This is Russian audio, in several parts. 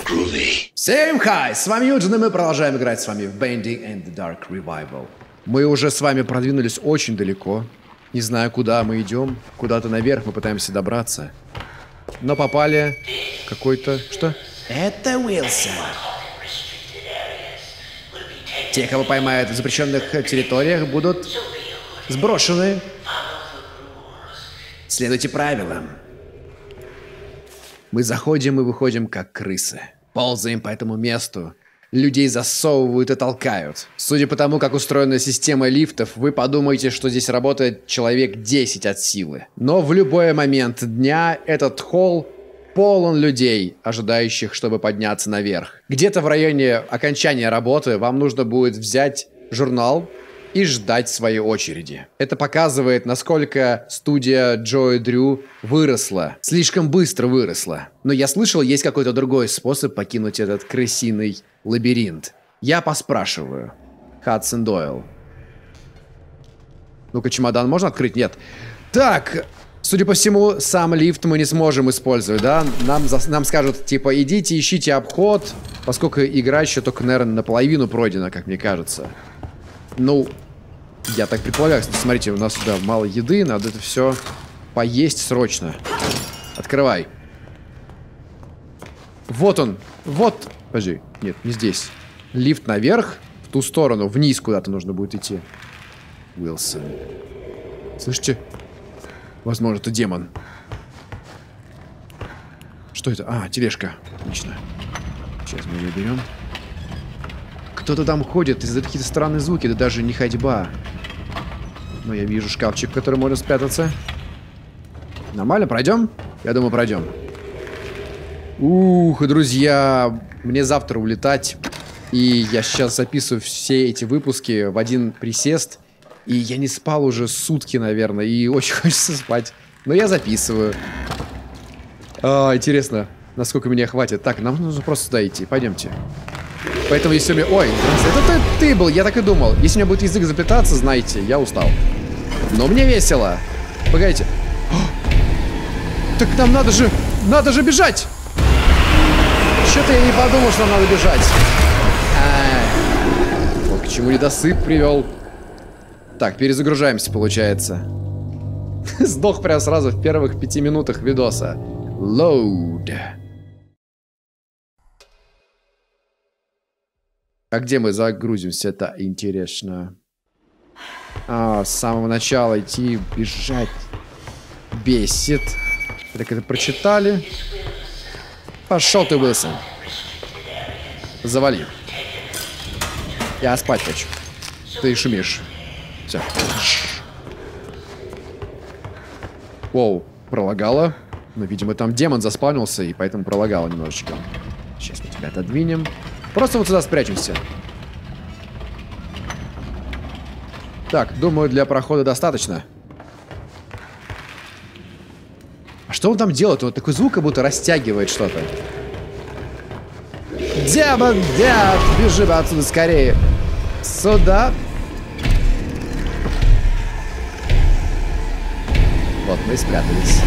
Всем хай! С вами Юджин, и мы продолжаем играть с вами в Binding and the Dark Revival. Мы уже с вами продвинулись очень далеко. Не знаю, куда мы идем. Куда-то наверх мы пытаемся добраться. Но попали в какой-то... Что? Это Уилсон. Те, кого поймают в запрещенных территориях, будут сброшены. Следуйте правилам. Мы заходим и выходим, как крысы. Ползаем по этому месту. Людей засовывают и толкают. Судя по тому, как устроена система лифтов, вы подумаете, что здесь работает человек 10 от силы. Но в любой момент дня этот холл полон людей, ожидающих, чтобы подняться наверх. Где-то в районе окончания работы вам нужно будет взять журнал и ждать своей очереди. Это показывает, насколько студия Джо и Дрю выросла. Слишком быстро выросла. Но я слышал, есть какой-то другой способ покинуть этот крысиный лабиринт. Я поспрашиваю. Хадсон Дойл. Ну-ка, чемодан можно открыть? Нет. Так, судя по всему, сам лифт мы не сможем использовать, да? Нам скажут, типа, идите, ищите обход, поскольку игра еще только, наверное, наполовину пройдена, как мне кажется. Ну, я так предполагаю. Смотрите, у нас сюда мало еды, надо это все поесть срочно. Открывай. Вот он. Вот. Подожди. Нет, не здесь. Лифт наверх, в ту сторону, вниз куда-то нужно будет идти. Уилсон. Слышите? Возможно, это демон. Что это? А, тележка. Отлично. Сейчас мы ее берем. Кто-то там ходит, издает какие-то странные звуки, да даже не ходьба. Но я вижу шкафчик, в который можно спрятаться. Нормально, пройдем? Я думаю, пройдем. Ух, друзья, мне завтра улетать. И я сейчас записываю все эти выпуски в один присест. И я не спал уже сутки, наверное, и очень хочется спать. Но я записываю. Интересно, насколько меня хватит. Так, нам нужно просто сюда идти, пойдемте. Поэтому если мне... Ой, это ты был, я так и думал. Если у меня будет язык заплетаться, знаете, я устал. Но мне весело. Погодите. Так нам надо же бежать! Что-то я не подумал, что нам надо бежать. Вот к чему недосып привел. Так, перезагружаемся, получается. Сдох прям сразу в первых 5 минутах видоса. Load. А где мы загрузимся? Это интересно. С самого начала идти, бежать. Бесит. Так это прочитали. Пошел ты, Уилсон. Завали. Я спать хочу. Ты шумишь. Все. Воу, пролагало. Ну, видимо, там демон заспавнился, и поэтому пролагало немножечко. Сейчас мы тебя отодвинем. Просто вот сюда спрячемся. Так, думаю, для прохода достаточно. А что он там делает? Вот такой звук, как будто растягивает что-то. Демон, дед, бежим отсюда скорее. Сюда. Вот мы и спрятались.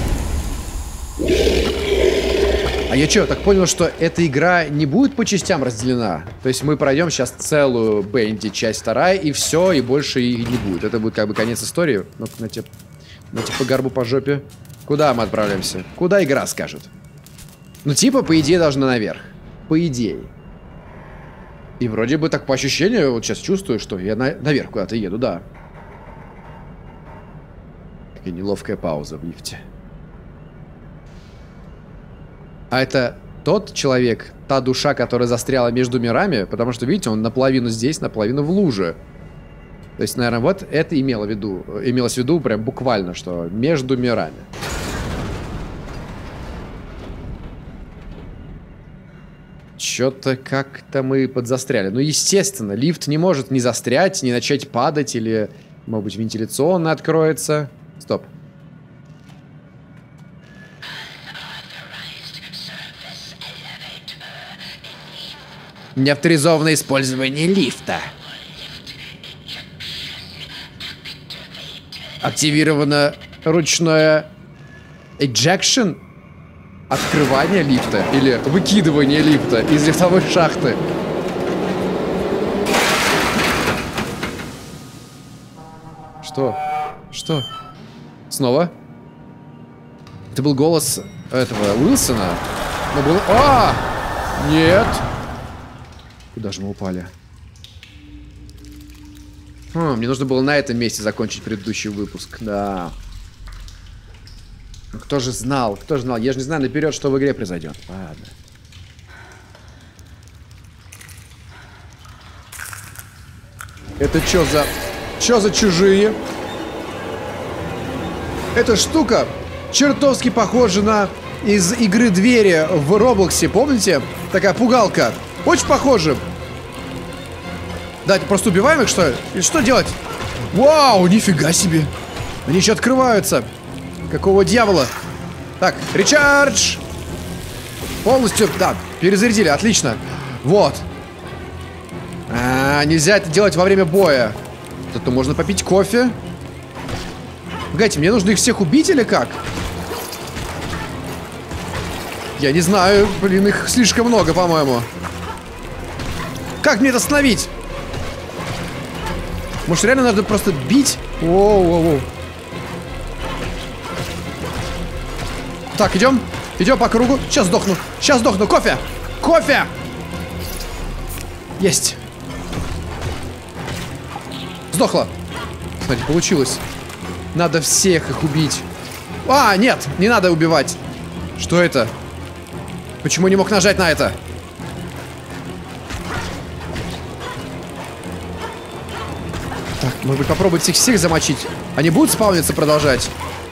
А я что, так понял, что эта игра не будет по частям разделена? То есть мы пройдем сейчас целую Бенди, часть 2, и все, и больше и не будет. Это будет как бы конец истории. Ну, на тебе по горбу, по жопе. Куда мы отправляемся? Куда игра скажет? Ну, типа, по идее, должна наверх. По идее. И вроде бы так по ощущению, вот сейчас чувствую, что я наверх куда-то еду, да. Какая неловкая пауза в лифте. А это тот человек, та душа, которая застряла между мирами, потому что, видите, он наполовину здесь, наполовину в луже. То есть, наверное, вот это имелось в виду прям буквально, что между мирами. Чё-то как-то мы подзастряли. Ну, естественно, лифт не может не застрять, не начать падать, или, может быть, вентиляционно откроется. Стоп. Неавторизованное использование лифта. Активировано ручное ejection. открывание лифта или выкидывание лифта из лифтовой шахты. Что? Что? Снова? Это был голос этого Уилсона. Но было... А! Нет! Куда же мы упали? Мне нужно было на этом месте закончить предыдущий выпуск. Да. Ну, кто же знал? Кто же знал? Я же не знаю наперед, что в игре произойдет. Ладно. Это что за... Что за чужие? Эта штука чертовски похожа на из игры Двери в Роблоксе, помните? Такая пугалка. Очень похожа. Давайте просто убиваем их, что ли? И что делать? Вау, нифига себе. Они еще открываются. Какого дьявола? Так, речардж. Полностью, да, перезарядили, отлично. Вот. Нельзя это делать во время боя. Зато можно попить кофе. Погодите, мне нужно их всех убить или как? Я не знаю, блин, их слишком много, по-моему. Как мне это остановить? Может, реально надо просто бить? Воу-воу-воу. Так, идем. Идем по кругу. Сейчас сдохну. Сейчас сдохну. Кофе! Кофе! Есть. Сдохла. Смотри, получилось. Надо всех их убить. Нет, не надо убивать. Что это? Почему не мог нажать на это? Так, может быть, попробовать всех замочить. Они будут спавниться продолжать?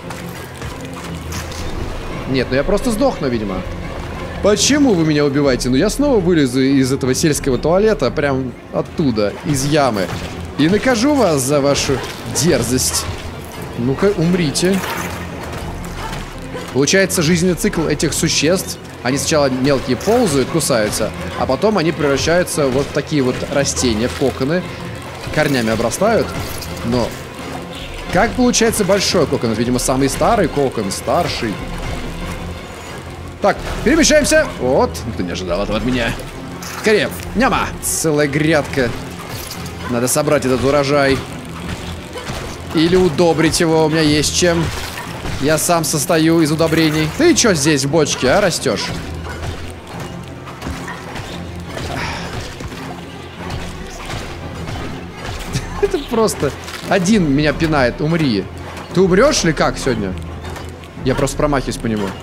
Нет, ну я просто сдохну, видимо. Почему вы меня убиваете? Ну я снова вылезу из этого сельского туалета, прям оттуда, из ямы. И накажу вас за вашу дерзость. Ну-ка, умрите. Получается, жизненный цикл этих существ. Они сначала мелкие ползают, кусаются, а потом они превращаются вот в такие вот растения, в коконы. Корнями обрастают. Но как получается большой кокон? Видимо, самый старый кокон, старший. Так, перемещаемся. Вот, ты не ожидал этого от меня. Скорее, няма. Целая грядка. Надо собрать этот урожай. Или удобрить его, у меня есть чем. Я сам состою из удобрений. Ты что здесь в бочке, а, растешь? Это просто... Один меня пинает, умри. Ты умрешь или как сегодня? Я просто промахиваюсь по нему.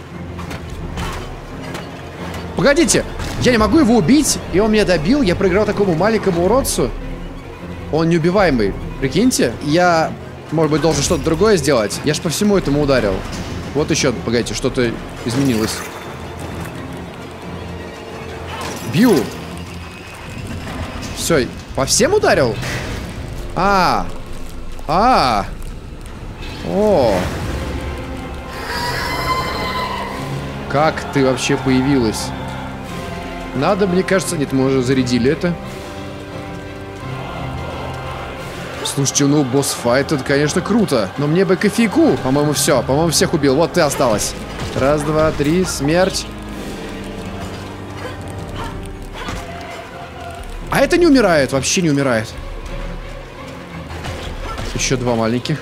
Погодите, я не могу его убить, и он меня добил. Я проиграл такому маленькому уродцу. Он неубиваемый, прикиньте. Я... Может быть, должен что-то другое сделать? Я ж по всему этому ударил. Вот еще, погодите, что-то изменилось. Бью. Все, по всем ударил? О. Как ты вообще появилась? Надо, мне кажется... Нет, мы уже зарядили это. Слушайте, ну босс-файт, это, конечно, круто. Но мне бы кофейку. По-моему, все. По-моему, всех убил. Вот ты осталась. Раз, два, три. Смерть. А это не умирает. Вообще не умирает. Еще два маленьких.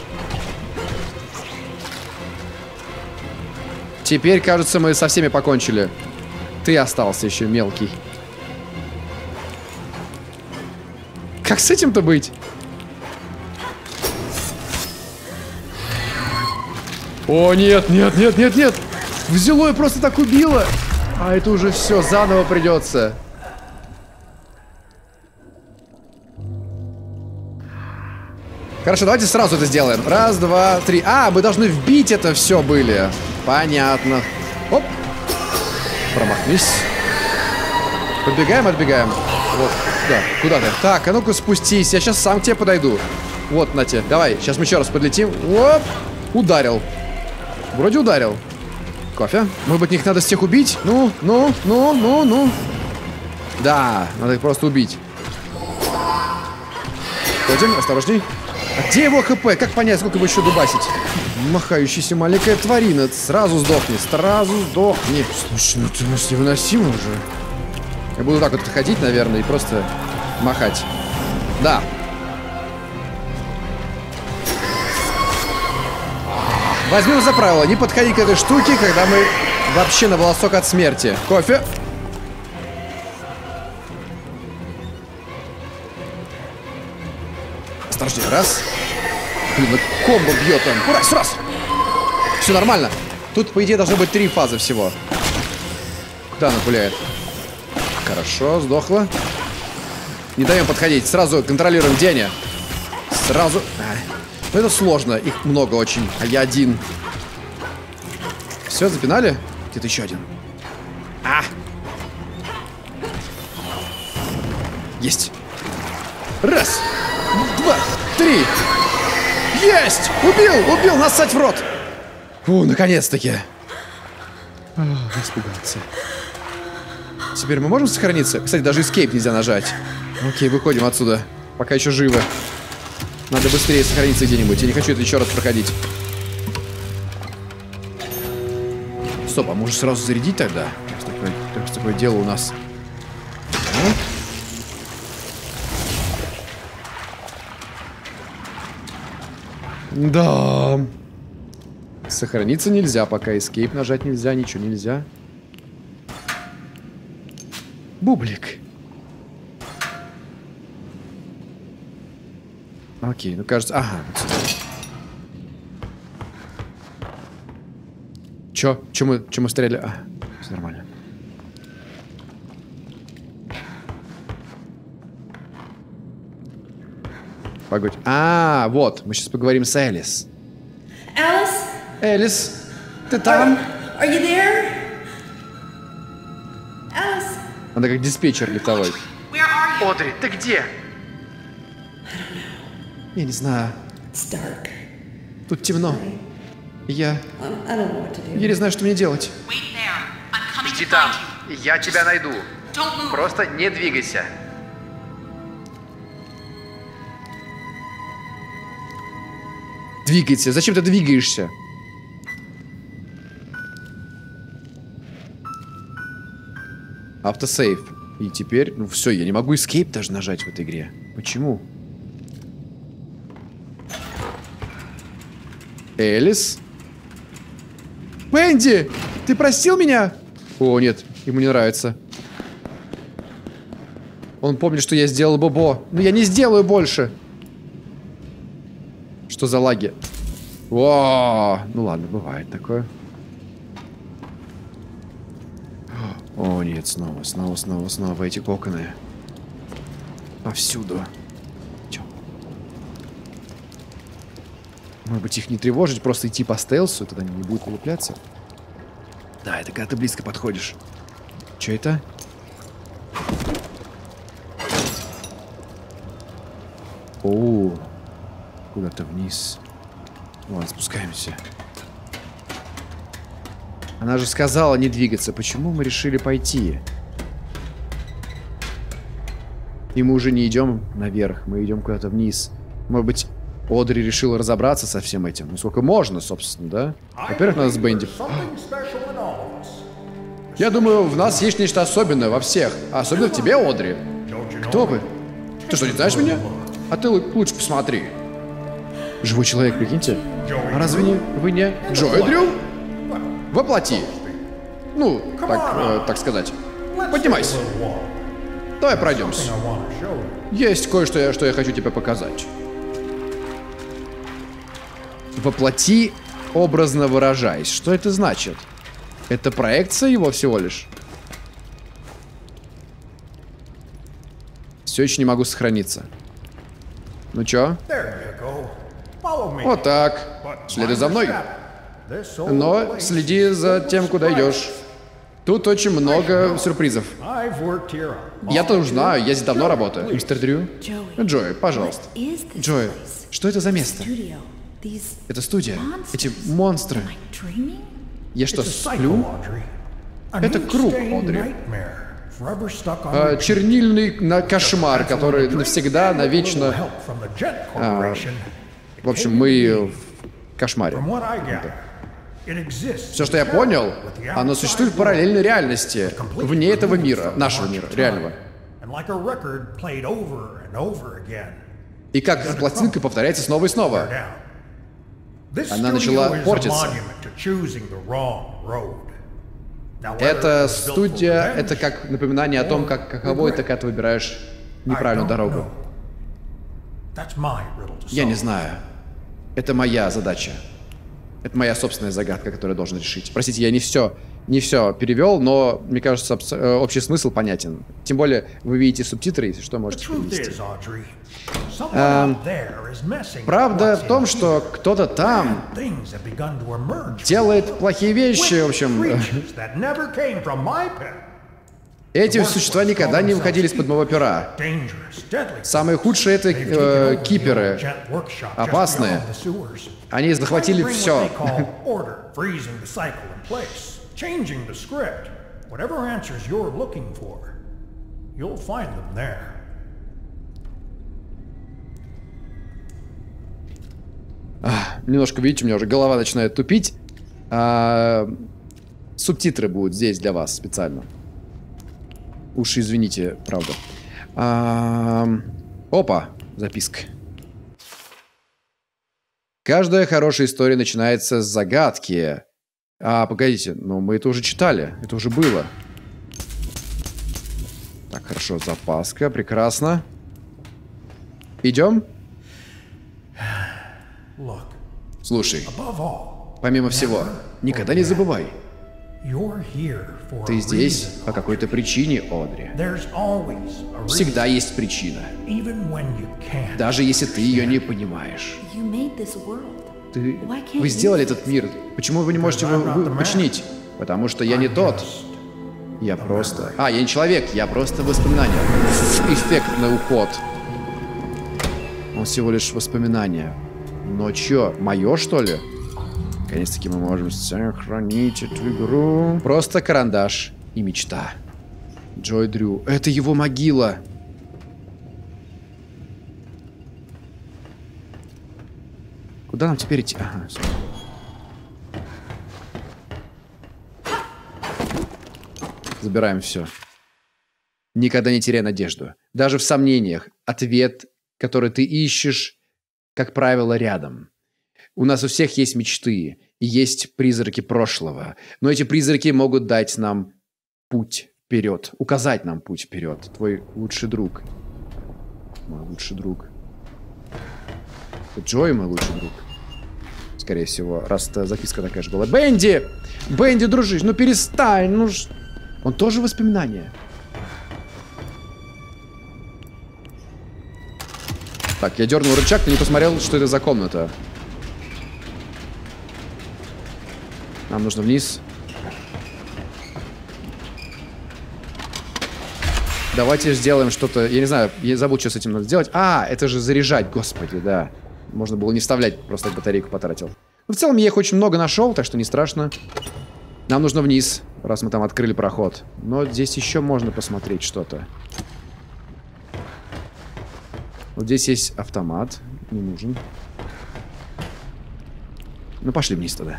Теперь, кажется, мы со всеми покончили. Ты остался еще, мелкий. Как с этим-то быть? О, нет, нет, нет, нет, нет. Взяло и просто так убило. А это уже все, заново придется. Хорошо, давайте сразу это сделаем. Раз, два, три. Мы должны вбить это все были. Понятно. Оп. Промахнись. Подбегаем, отбегаем. Вот, да, куда ты? Так, а ну-ка спустись. Я сейчас сам к тебе подойду. Вот, на тебе. Давай, сейчас мы еще раз подлетим. Оп. Ударил. Вроде ударил. Кофе. Может быть, их надо всех убить? Ну. Да, надо их просто убить. Ходим, осторожней. А где его ХП? Как понять, сколько его еще дубасить? Махающаяся маленькая тварина. Сразу сдохни, сразу сдохни. Слушай, ну ты невыносимо уже. Я буду так вот ходить, наверное, и просто махать. Да. Возьмем за правило не подходить к этой штуке, когда мы вообще на волосок от смерти. Кофе. Осторожнее, раз. Блин, комбо бьет он. Раз, раз. Все нормально. Тут, по идее, должно быть 3 фазы всего. Куда она пуляет? Хорошо, сдохла. Не даем подходить. Сразу контролируем, где они. Сразу. Ну, это сложно. Их много очень. А я один. Все, запинали? Где-то еще один. А! Есть. Раз. 2, 3. Есть! Убил! Нассать в рот! Фу, наконец-таки. Испугался. Теперь мы можем сохраниться? Кстати, даже escape нельзя нажать. Окей, выходим отсюда. Пока еще живы. Надо быстрее сохраниться где-нибудь. Я не хочу это еще раз проходить. Стоп, а может сразу зарядить тогда? Такое дело у нас. Да. Сохраниться нельзя, пока escape нажать нельзя, ничего нельзя. Бублик. Окей, ну кажется... Ага, вот сюда. Чё мы стреляли? А, все нормально. Погодь. А, вот, мы сейчас поговорим с Элис. Элис, ты там? Are you there? Alice. Она как диспетчер лифтовой. Where are you? Одри, ты где? Я не знаю. It's dark. Тут темно. Я I don't know what to do. не знаю, что мне делать. Wait there. I'm coming Иди to там. find you. Я тебя найду. Don't move. Просто не двигайся. Двигайся. Зачем ты двигаешься? Автосейв. И теперь, ну все, я не могу escape даже нажать в этой игре. Почему? Элис? Венди! Ты простил меня? О, нет, ему не нравится. Он помнит, что я сделал Бобо. Но я не сделаю больше. Что за лаги? О, ну ладно, бывает такое. О, нет, снова эти коконы. Повсюду. Чё? Может быть, их не тревожить, просто идти по стелсу, тогда они не будут вылупляться. Да, это когда ты близко подходишь. Чё это? О, куда-то вниз. Ладно, спускаемся. Она же сказала не двигаться. Почему мы решили пойти? И мы уже не идем наверх, мы идем куда-то вниз. Может быть, Одри решила разобраться со всем этим. Ну, сколько можно, собственно, да? Во-первых, надо с Бенди. Я думаю, в нас есть нечто особенное во всех. А особенно в тебе, Одри. Кто вы? Ты что, не знаешь меня? А ты лучше посмотри. Живой человек, прикиньте. А разве вы не Джой Дрю? Воплоти. Ну, так сказать. Поднимайся. Давай пройдемся. Есть кое-что, что я хочу тебе показать. Воплоти, образно выражаясь. Что это значит? Это проекция его всего лишь? Все еще не могу сохраниться. Ну чё? Вот так. Следуй за мной. Но следи за тем, куда идешь. Тут очень много сюрпризов. Я тоже знаю, я здесь давно работаю. Мистер Дрю? Джой, пожалуйста. Джой, что это за место? Это студия. Эти монстры. Я что, сплю? Это круг, Одри. Чернильный кошмар, который навсегда, навечно... в общем, мы кошмаре. From what I gather, it exists. Все, что я понял, оно существует в параллельной реальности, вне этого мира, нашего мира, реального. And like a record played over and over again. И как пластинка повторяется снова и снова. Она начала портиться. Эта студия — это как напоминание о том, каково это, когда ты выбираешь неправильную дорогу. Я не знаю. Это моя задача. Это моя собственная загадка, которую я должен решить. Простите, я не все перевел, но, мне кажется, общий смысл понятен. Тем более, вы видите субтитры, если что, можете перевести. Правда в том, что кто-то там делает плохие вещи, в общем. Эти существа никогда не выходили из-под моего пера. Самые худшие — это киперы. Опасные. Они захватили все. Немножко, видите, у меня уже голова начинает тупить. Субтитры будут здесь для вас специально. Уж извините, правда. Опа, записка. Каждая хорошая история начинается с загадки. Погодите, но мы это уже читали. Это уже было. Так, хорошо, запаска, прекрасно. Идем? Слушай, помимо всего, никогда не забывай. Ты здесь по какой-то причине, Одри. Всегда есть причина. Даже если ты ее не понимаешь. Вы сделали этот мир. Почему вы не можете его починить? Потому что я не тот. Я просто... я не человек, я просто воспоминание. Эффектный уход. Он всего лишь воспоминание. Но чё, мое, что ли? Наконец-таки мы можем сохранить эту игру. Просто карандаш и мечта. Джой Дрю. Это его могила. Куда нам теперь идти? Ага, все. Забираем все. Никогда не теряй надежду. Даже в сомнениях. Ответ, который ты ищешь, как правило, рядом. У нас у всех есть мечты, и есть призраки прошлого. Но эти призраки могут дать нам путь вперед, указать нам путь вперед. Твой лучший друг. Мой лучший друг. Джой мой лучший друг. Скорее всего, раз записка такая же была. Бенди! Бенди, дружище, ну перестань, ну... Он тоже воспоминание. Так, я дернул рычаг, ты не посмотрел, что это за комната. Нам нужно вниз. Давайте сделаем что-то. Я не знаю, я забыл, что с этим надо сделать. Это же заряжать, господи, да. Можно было не вставлять, просто батарейку потратил. Но в целом я их очень много нашел, так что не страшно. Нам нужно вниз, раз мы там открыли проход. Но здесь еще можно посмотреть что-то. Вот здесь есть автомат. Не нужен. Ну, пошли вниз тогда.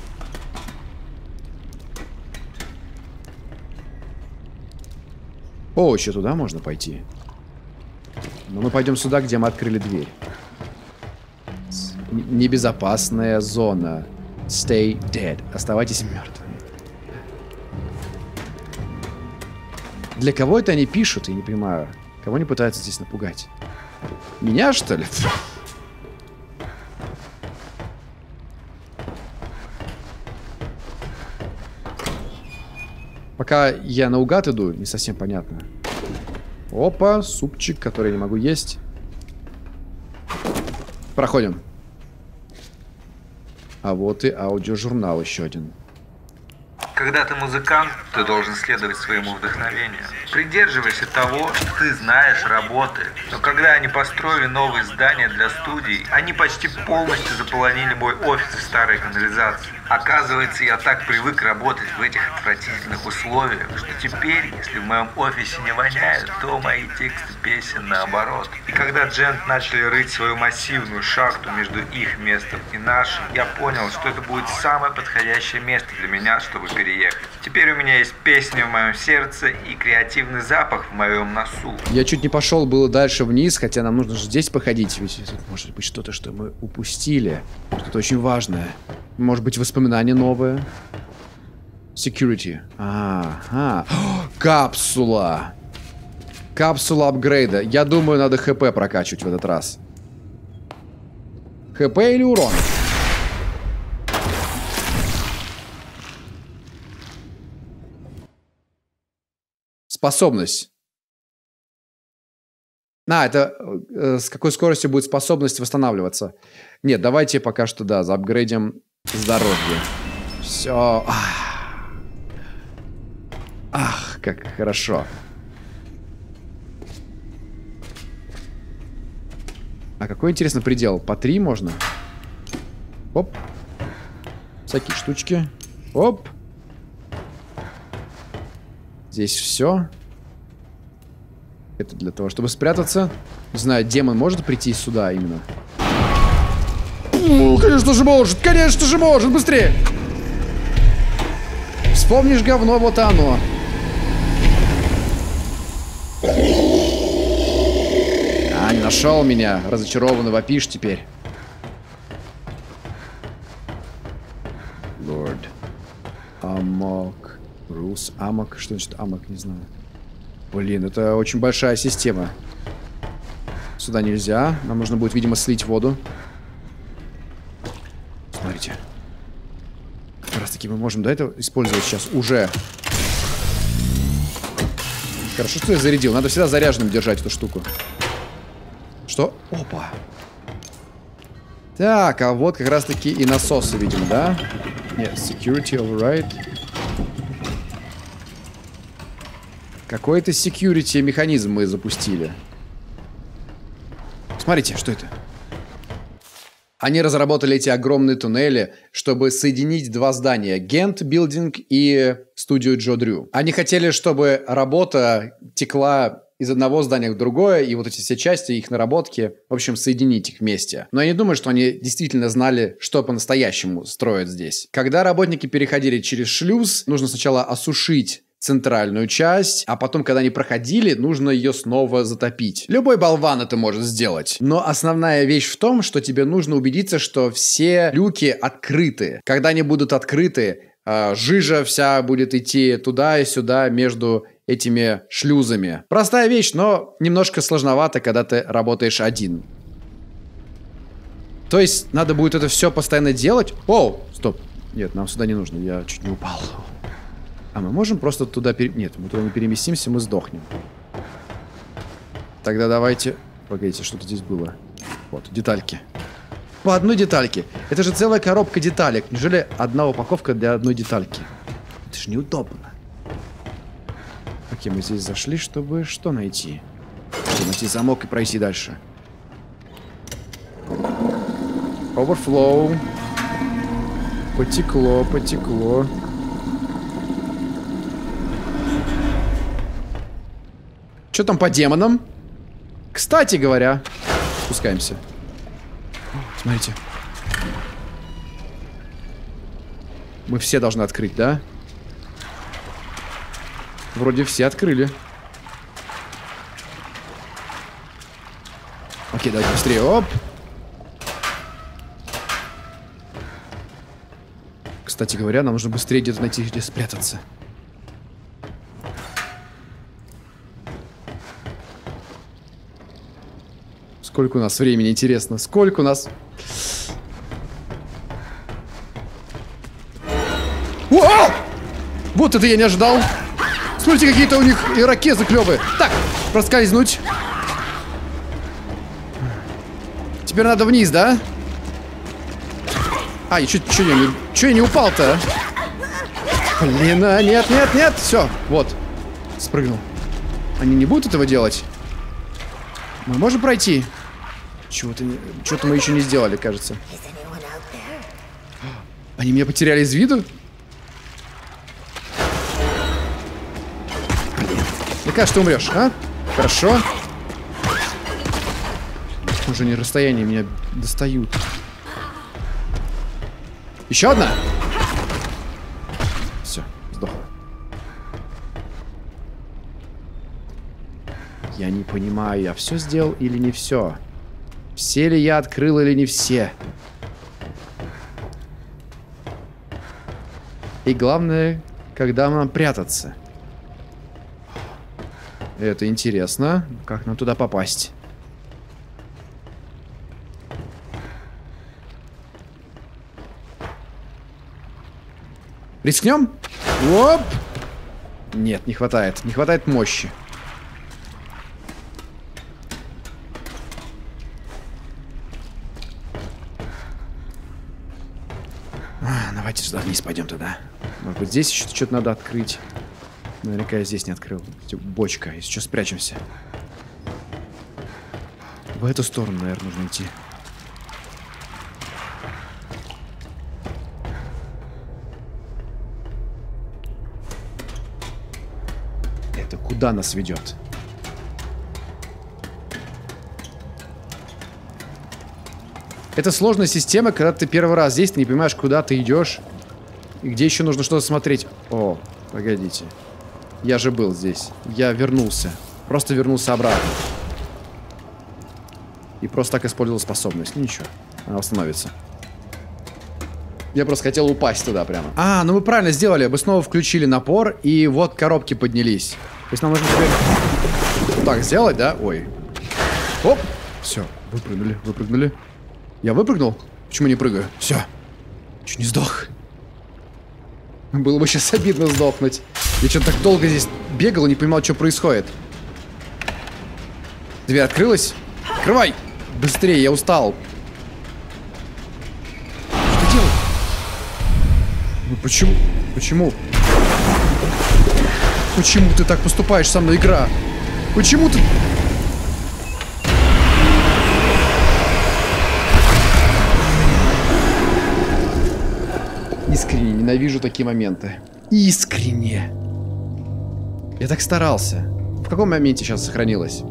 Еще туда можно пойти. Но мы пойдем сюда, где мы открыли дверь. Небезопасная зона. Stay dead. Оставайтесь мертвыми. Для кого это они пишут, я не понимаю. Кого они пытаются здесь напугать? Меня, что ли? Пока я наугад иду, не совсем понятно. Опа, супчик, который я не могу есть. Проходим. А вот и аудиожурнал еще один. Когда ты музыкант, ты должен следовать своему вдохновению. Придерживайся того, что ты знаешь, работает. Но когда они построили новые здания для студий, они почти полностью заполонили мой офис в старой канализации. Оказывается, я так привык работать в этих отвратительных условиях, что теперь, если в моем офисе не воняет, то мои тексты песен наоборот. И когда Джент начали рыть свою массивную шахту между их местом и нашим, я понял, что это будет самое подходящее место для меня, чтобы переехать. Теперь у меня есть песня в моем сердце и креативный запах в моем носу. Я чуть не пошел было дальше вниз, хотя нам нужно же здесь походить. Ведь тут может быть что-то, что мы упустили. Что-то очень важное. Может быть, воспоминания новые. Security. Ага. Капсула. Капсула апгрейда. Я думаю, надо ХП прокачивать в этот раз. ХП или урон? Способность. Это с какой скоростью будет способность восстанавливаться? Нет, давайте пока что, да, заапгрейдим здоровье. Все. Ах, как хорошо. А какой, интересно, предел? По 3 можно? Оп. Всякие штучки. Оп. Здесь все. Это для того, чтобы спрятаться. Не знаю, демон может прийти сюда именно? Ну, конечно же может! Конечно же может! Быстрее! Вспомнишь говно, вот оно. Не нашел меня. Разочарованно вопишь теперь. Лорд. Амок. Рус. Амок. Что значит амок? Не знаю. Блин, это очень большая система. Сюда нельзя. Нам нужно будет, видимо, слить воду. Смотрите. Как раз таки мы можем, да, это использовать сейчас уже. Хорошо, что я зарядил. Надо всегда заряженным держать эту штуку. Что? Опа. Так, а вот как раз таки и насосы, видимо, да? Нет, security override. Какой-то security механизм мы запустили. Смотрите, что это? Они разработали эти огромные туннели, чтобы соединить два здания. Ghent Building и студию Джо Дрю. Они хотели, чтобы работа текла из одного здания в другое, и вот эти все части, их наработки, в общем, соединить их вместе. Но я не думаю, что они действительно знали, что по-настоящему строят здесь. Когда работники переходили через шлюз, нужно сначала осушить центральную часть, а потом, когда они проходили, нужно ее снова затопить. Любой болван это может сделать. Но основная вещь в том, что тебе нужно убедиться, что все люки открыты. Когда они будут открыты, жижа вся будет идти туда и сюда между этими шлюзами. Простая вещь, но немножко сложновато, когда ты работаешь один. То есть надо будет это все постоянно делать. Оу, стоп. Нет, нам сюда не нужно, я чуть не упал. А мы можем просто туда... Нет, мы туда не переместимся, мы сдохнем. Тогда давайте... Погодите, что-то здесь было. Вот, детальки. По одной детальке. Это же целая коробка деталек. Неужели одна упаковка для одной детальки? Это же неудобно. Окей, мы здесь зашли, чтобы что найти? Чтобы найти замок и пройти дальше. Overflow. Потекло, потекло. Что там по демонам? Кстати говоря, спускаемся. Смотрите. Мы все должны открыть, да? Вроде все открыли. Окей, давайте быстрее. Оп. Кстати говоря, нам нужно быстрее где-то найти, где спрятаться. Сколько у нас времени, интересно? Сколько у нас... О! Вот это я не ожидал. Смотрите, какие-то у них ирокезы клевые. Так, проскользнуть. Теперь надо вниз, да? А, чё я не упал-то? Блин, нет, нет, нет. Все, вот. Спрыгнул. Они не будут этого делать? Мы можем пройти? Чего-то мы еще не сделали, кажется. Они меня потеряли из виду? Блин. Мне кажется, ты умрешь, а? Хорошо. Уже не расстояние меня достают. Еще одна? Все, сдохла. Я не понимаю, я все сделал или не все? Все ли я открыл или не все? И главное, когда нам прятаться. Это интересно. Как нам туда попасть? Рискнем? Оп! Нет, не хватает. Не хватает мощи. Давайте сюда вниз пойдем тогда. Может быть, здесь еще что-то надо открыть. Наверняка я здесь не открыл. Бочка. Если что, спрячемся. В эту сторону, наверное, нужно идти. Это куда нас ведет? Это сложная система, когда ты первый раз здесь, ты не понимаешь, куда ты идешь. И где еще нужно что-то смотреть. О, погодите. Я же был здесь. Я вернулся. Просто вернулся обратно. И просто так использовал способность. Ну ничего, она восстановится. Я просто хотел упасть туда прямо. А, ну мы правильно сделали. Мы снова включили напор, и вот коробки поднялись. То есть нам нужно теперь вот так сделать, да? Ой. Оп. Все, выпрыгнули, выпрыгнули. Я выпрыгнул? Почему не прыгаю? Все. Чуть не сдох. Было бы сейчас обидно сдохнуть. Я что-то так долго здесь бегал и не понимал, что происходит. Дверь открылась? Открывай! Быстрее, я устал. Что делать? Ну почему? Почему? Почему ты так поступаешь со мной, игра? Почему ты... Искренне ненавижу такие моменты. Искренне. Я так старался. В каком моменте сейчас сохранилось?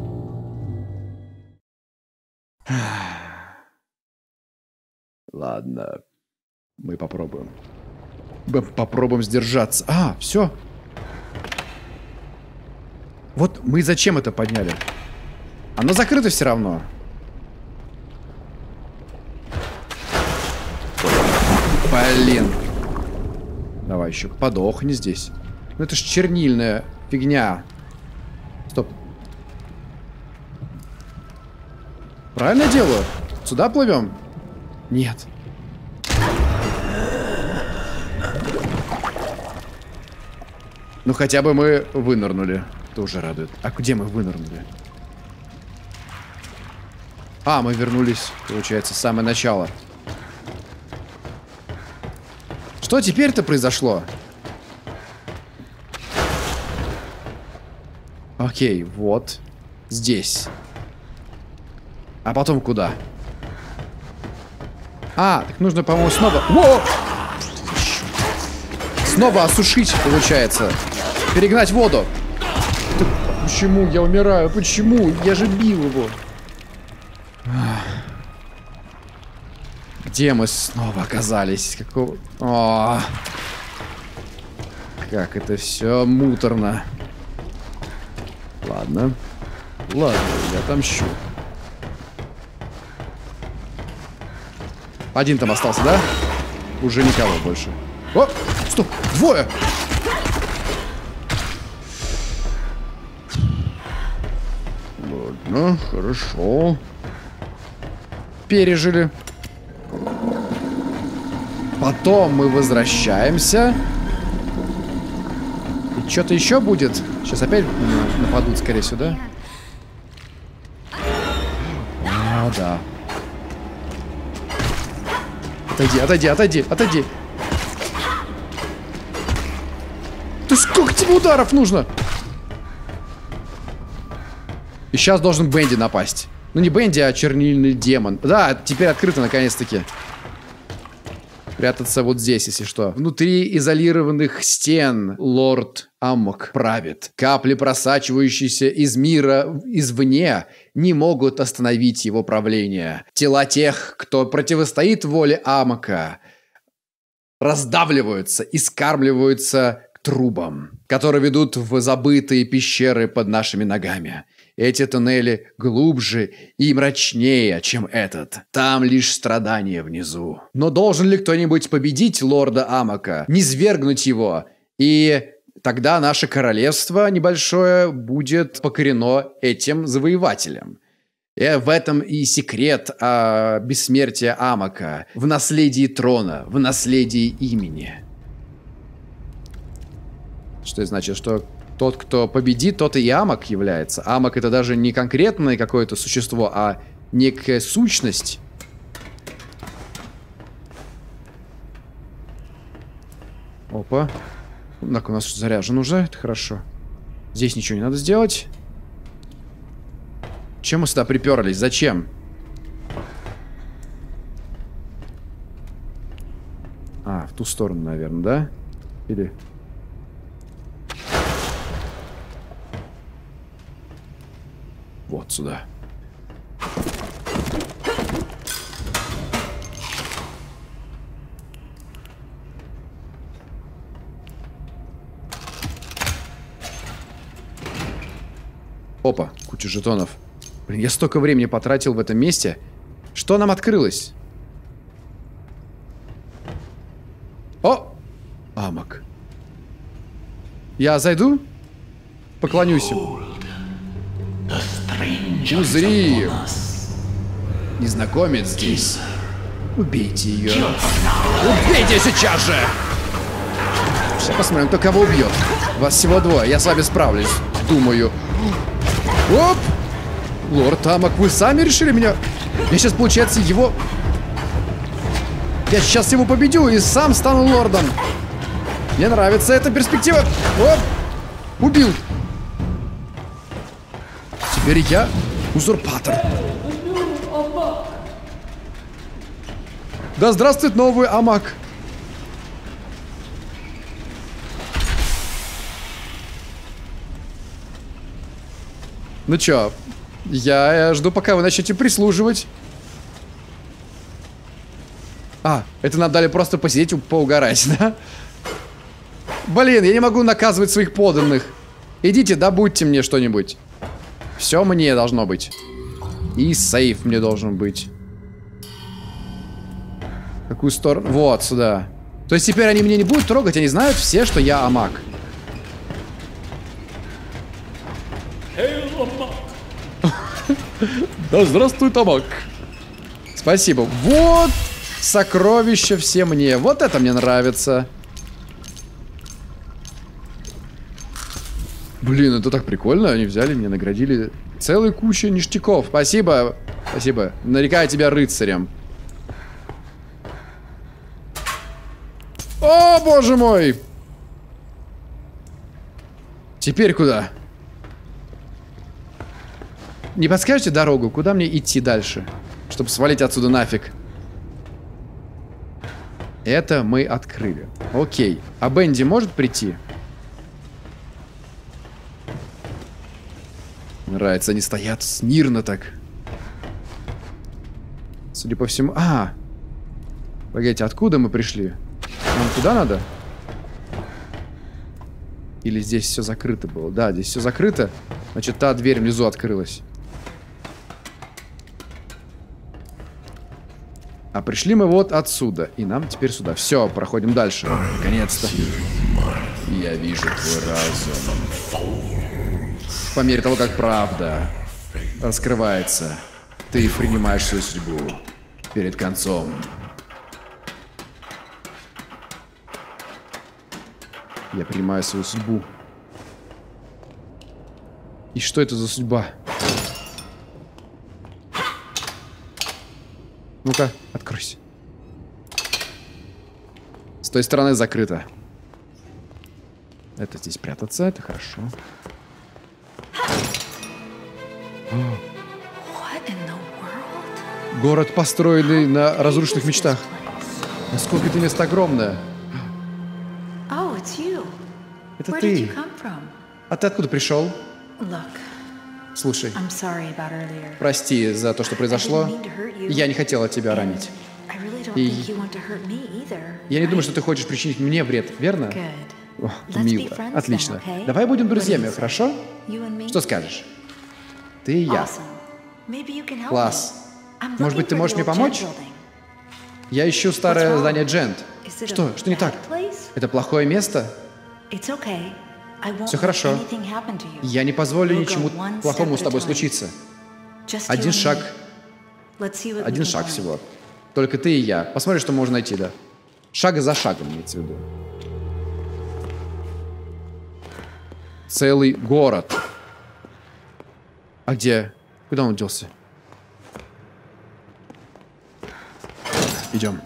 Ладно. Мы попробуем. Попробуем сдержаться. А, все. Вот мы зачем это подняли? Оно закрыто все равно. Блин. Давай еще подохни здесь. Ну это ж чернильная фигня. Стоп. Правильно делаю? Сюда плывем? Нет. Ну хотя бы мы вынырнули. Это уже радует. А где мы вынырнули? А, мы вернулись, получается, в самое начало. Что теперь-то произошло? Окей, вот. Здесь. А потом куда? А, так нужно, по-моему, снова... Во! Снова осушить, получается. Перегнать воду. Да почему я умираю? Почему? Я же бил его. Где мы снова оказались? Какого... О, как это все муторно. Ладно. Ладно, я отомщу. Один там остался, да? Уже никого больше. О, стоп, двое! Ладно, хорошо. Пережили. Потом мы возвращаемся. И что-то еще будет. Сейчас опять нападут, скорее всего, да? А, да. Отойди, отойди, отойди, отойди. Ты сколько тебе ударов нужно? И сейчас должен Бенди напасть. Ну не Бенди, а чернильный демон. Да, теперь открыто наконец-таки. Прятаться вот здесь, если что. Внутри изолированных стен лорд Амок правит. Капли, просачивающиеся из мира извне, не могут остановить его правление. Тела тех, кто противостоит воле Амока, раздавливаются и скармливаются к трубам, которые ведут в забытые пещеры под нашими ногами. Эти туннели глубже и мрачнее, чем этот. Там лишь страдания внизу. Но должен ли кто-нибудь победить лорда Амока, низвергнуть его, и тогда наше королевство небольшое будет покорено этим завоевателем. И в этом и секрет бессмертия Амока, в наследии трона, в наследии имени. Что это значит, что тот, кто победит, тот и Амок является. Амок — это даже не конкретное какое-то существо, а некая сущность. Опа. Так, у нас заряжен уже, это хорошо. Здесь ничего не надо сделать. Чем мы сюда приперлись? Зачем? В ту сторону, наверное, да? Или... Вот сюда. Опа, куча жетонов. Блин, я столько времени потратил в этом месте. Что нам открылось? О! Амок. Я зайду? Поклонюсь им. Узри! Незнакомец здесь. Убейте ее. Убейте сейчас же! Сейчас посмотрим, кто кого убьет. Вас всего двое, я с вами справлюсь. Думаю. Оп! Лорд Амок, вы сами решили меня? Я сейчас, получается, его... Я сейчас его победю и сам стану лордом. Мне нравится эта перспектива. Оп! Убил. Теперь я узурпатор. Да здравствует новый Амок. Ну чё, я жду, пока вы начнете прислуживать. Это нам дали просто посидеть, поугарать, да? Блин, я не могу наказывать своих подданных. Идите, добудьте мне что-нибудь. Все мне должно быть. И сейф мне должен быть. Какую сторону? Вот, сюда. То есть теперь они меня не будут трогать, они знают все, что я Амок. Да здравствует Амок. Спасибо. Вот сокровища все мне. Вот это мне нравится. Блин, это так прикольно. Они взяли меня, наградили целой кучей ништяков. Спасибо. Спасибо. Нарекаю тебя рыцарем. О, боже мой! Теперь куда? Не подскажете дорогу? Куда мне идти дальше? Чтобы свалить отсюда нафиг. Это мы открыли. Окей. А Бенди может прийти? Нравится, они стоят смирно так. Судя по всему... Погодите, откуда мы пришли? Нам туда надо? Или здесь все закрыто было? Да, здесь все закрыто. Значит, та дверь внизу открылась. А пришли мы вот отсюда. И нам теперь сюда. Все, проходим дальше. Наконец-то. Я вижу твой разум. По мере того, как правда раскрывается, ты принимаешь свою судьбу перед концом. Я принимаю свою судьбу. И что это за судьба? Ну-ка, откройся. С той стороны закрыто. Это здесь прятаться, это хорошо. Город, построенный на разрушенных мечтах. Насколько это место огромное. Oh, it's you. Это Where did you ты. come from? А ты откуда пришел? Look, Слушай, I'm sorry about earlier. прости за то, что произошло. I didn't mean to hurt you. Я не хотела тебя ранить. I really don't И- think you want to hurt me either. Я не думаю, что ты хочешь причинить мне вред, верно? Good. О, Let's be мило. friends Отлично. then, okay? Давай будем What друзьями, do you say? хорошо? You and me? Что скажешь? Ты и я. Awesome. Maybe you can help Класс. me. I'm Может быть, looking ты for можешь the мне old помочь? Jet building. Я ищу старое What's wrong? здание Джент. Is it Что? a Что не так? bad place? Это плохое место? It's okay. I won't Всё let хорошо. anything happen to you. Я не позволю We'll go ничему one плохому step с at a тобой time. случиться. Just you Один and шаг. me. Let's see what we Один can шаг find. всего. Только ты и я. Посмотрим, что можно найти, да. Шаг за шагом, имеется в виду. Целый город. А где? Куда он делся? Идем.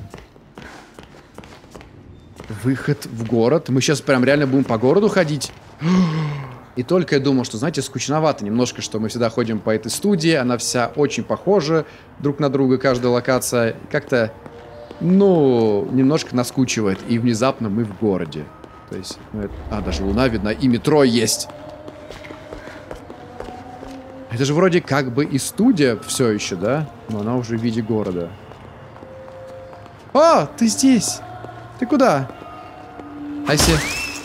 Выход в город. Мы сейчас прям реально будем по городу ходить. И только я думал, что, знаете, скучновато немножко, что мы всегда ходим по этой студии. Она вся очень похожа друг на друга, каждая локация. Как-то, ну, немножко наскучивает. И внезапно мы в городе. То есть, ну, даже луна видна, и метро есть. Это же вроде как бы и студия все еще, да? Но она уже в виде города. О, ты здесь! Ты куда? Аси.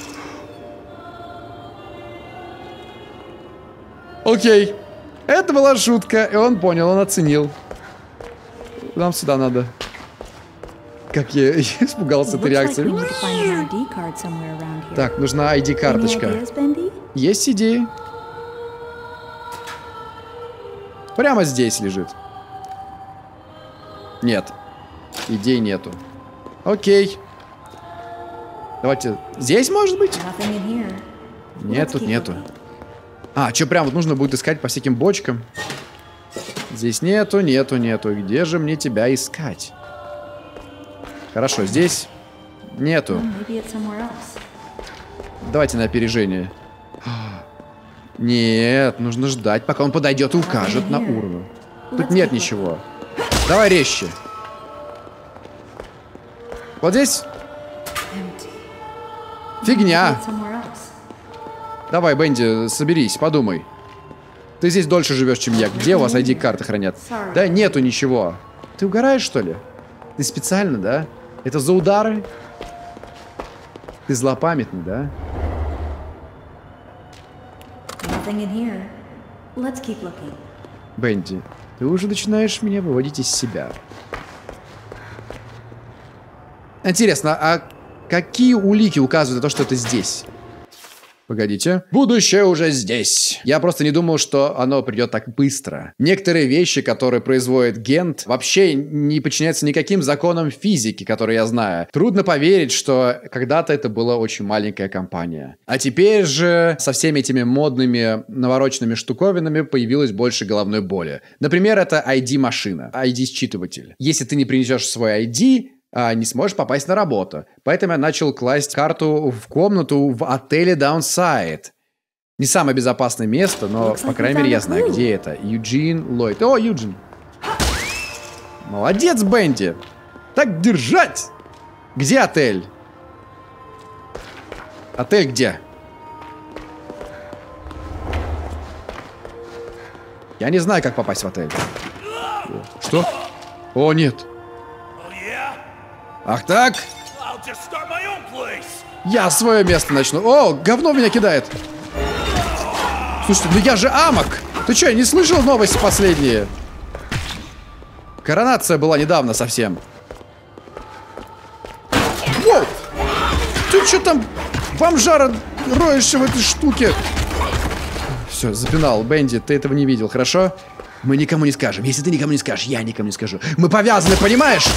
Окей. Это была шутка, и он понял, он оценил. Нам сюда надо. Как я испугался этой Looks like реакции. we need to find an ID card somewhere around here. Так, нужна Any ID-карточка. ideas, Bendy? Есть идеи? Прямо здесь лежит. Нет. Идей нету. Окей. Давайте. Здесь, может быть? Nothing in here. Нет, Let's тут keep нету. looking. А, что, прям вот нужно будет искать по всяким бочкам? Здесь нету, нету, нету. Где же мне тебя искать? Хорошо, здесь нету. Maybe it's somewhere else. Давайте на опережение. Нет, нужно ждать, пока он подойдет и укажет на урну. Тут нет ничего. Давай резче. Вот здесь? Empty. Фигня. It's somewhere else. Давай, Бенди, соберись, подумай. Ты здесь дольше живешь, чем я. Где у вас ID-карты хранят? Да нету ничего. Ты угораешь, что ли? Ты специально, да? Это за удары? Ты злопамятный, да? Nothing in here. Let's keep looking. Бенди, ты уже начинаешь меня выводить из себя. Интересно, а какие улики указывают на то, что это здесь? Погодите. Будущее уже здесь. Я просто не думал, что оно придет так быстро. Некоторые вещи, которые производит Гент, вообще не подчиняются никаким законам физики, которые я знаю. Трудно поверить, что когда-то это была очень маленькая компания. А теперь же со всеми этими модными навороченными штуковинами появилось больше головной боли. Например, это ID-машина, ID-считыватель. Если ты не принесешь свой ID, не сможешь попасть на работу. Поэтому я начал класть карту в комнату в отеле Даунсайд. Не самое безопасное место, но, по крайней мере, я знаю, где это. Юджин Ллойд. О, Юджин. Молодец, Бенди. Так держать. Где отель? Отель где? Я не знаю, как попасть в отель. Что? О, нет. Ах так? Я свое место начну. О, говно меня кидает. Слушайте, ну я же амок. Ты что, не слышал новости последние? Коронация была недавно совсем. Воу! Ты что там, бомжара, роешься в этой штуке? Все, запинал. Бенди, ты этого не видел, хорошо? Мы никому не скажем. Если ты никому не скажешь, я никому не скажу. Мы повязаны, понимаешь?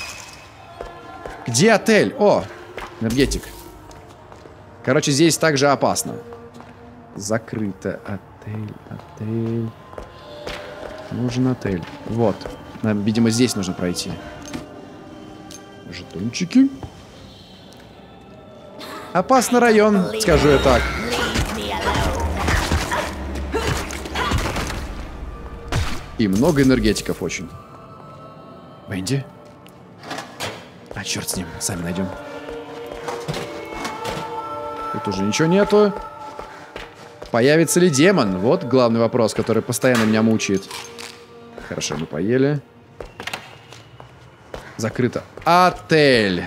Где отель? О, энергетик. Короче, здесь также опасно. Закрыто. Отель. Нужен отель. Вот. Нам, видимо, здесь нужно пройти. Жетончики. Опасный район, скажу я так. И много энергетиков очень. Бенди? А, черт с ним, сами найдем. Тут уже ничего нету. Появится ли демон? Вот главный вопрос, который постоянно меня мучает. Хорошо, мы поели. Закрыто. Отель.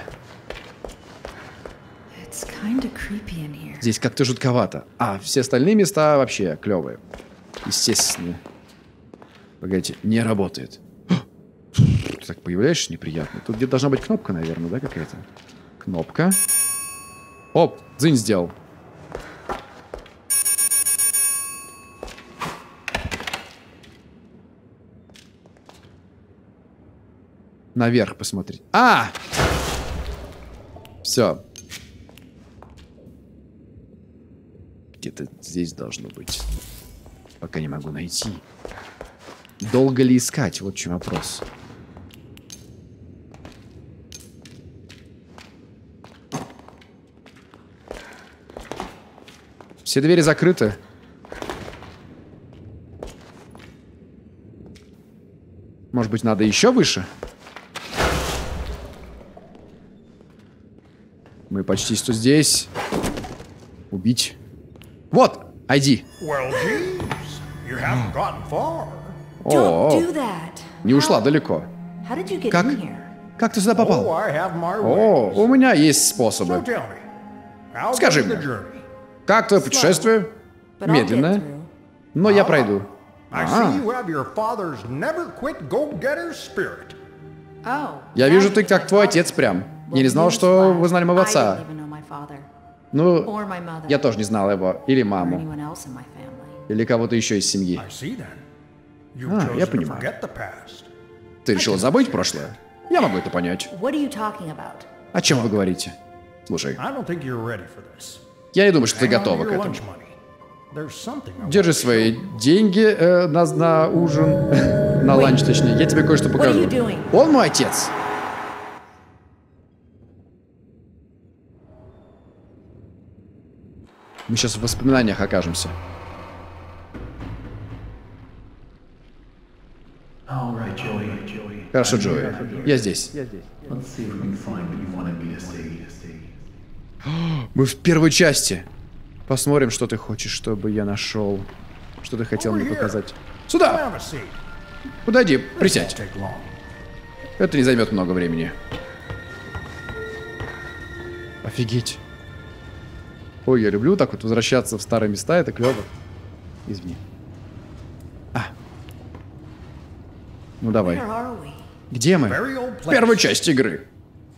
Здесь как-то жутковато. А, все остальные места вообще клевые. Естественно. Погодите, не работает. Ты так появляешься неприятно. Тут где-то должна быть кнопка, наверное, да, какая-то? Кнопка. Оп, дзынь сделал. Наверх посмотреть. А! Все. Где-то здесь должно быть. Пока не могу найти. Долго ли искать? Вот в чем вопрос. Все двери закрыты. Может быть, надо еще выше? Мы почти что здесь. Убить. Вот, ID. О, не ушла далеко. Как? Как ты сюда попал? О, у меня есть способы. Скажи мне, как твое путешествие? Медленное, но я пройду. Я вижу, ты как твой отец прям. Я не знал, что вы знали моего отца. Ну, я тоже не знал его. Или маму. Или кого-то еще из семьи. А, я понимаю. Ты решила забыть прошлое? Я могу это понять. О чем вы говорите? Слушай, я не думаю, что ты готова к этому. Держи свои деньги на ужин, на ланч точнее. Я тебе кое-что покажу. Он мой отец. Мы сейчас в воспоминаниях окажемся. Хорошо, Джои. Я здесь. Мы в первой части. Посмотрим, что ты хочешь, чтобы я нашел. Что ты хотел мне показать. Сюда! Подойди, присядь. Это не займет много времени. Офигеть. Ой, я люблю так вот возвращаться в старые места, это клево. Извини. Ну давай. Где мы? В первой части игры.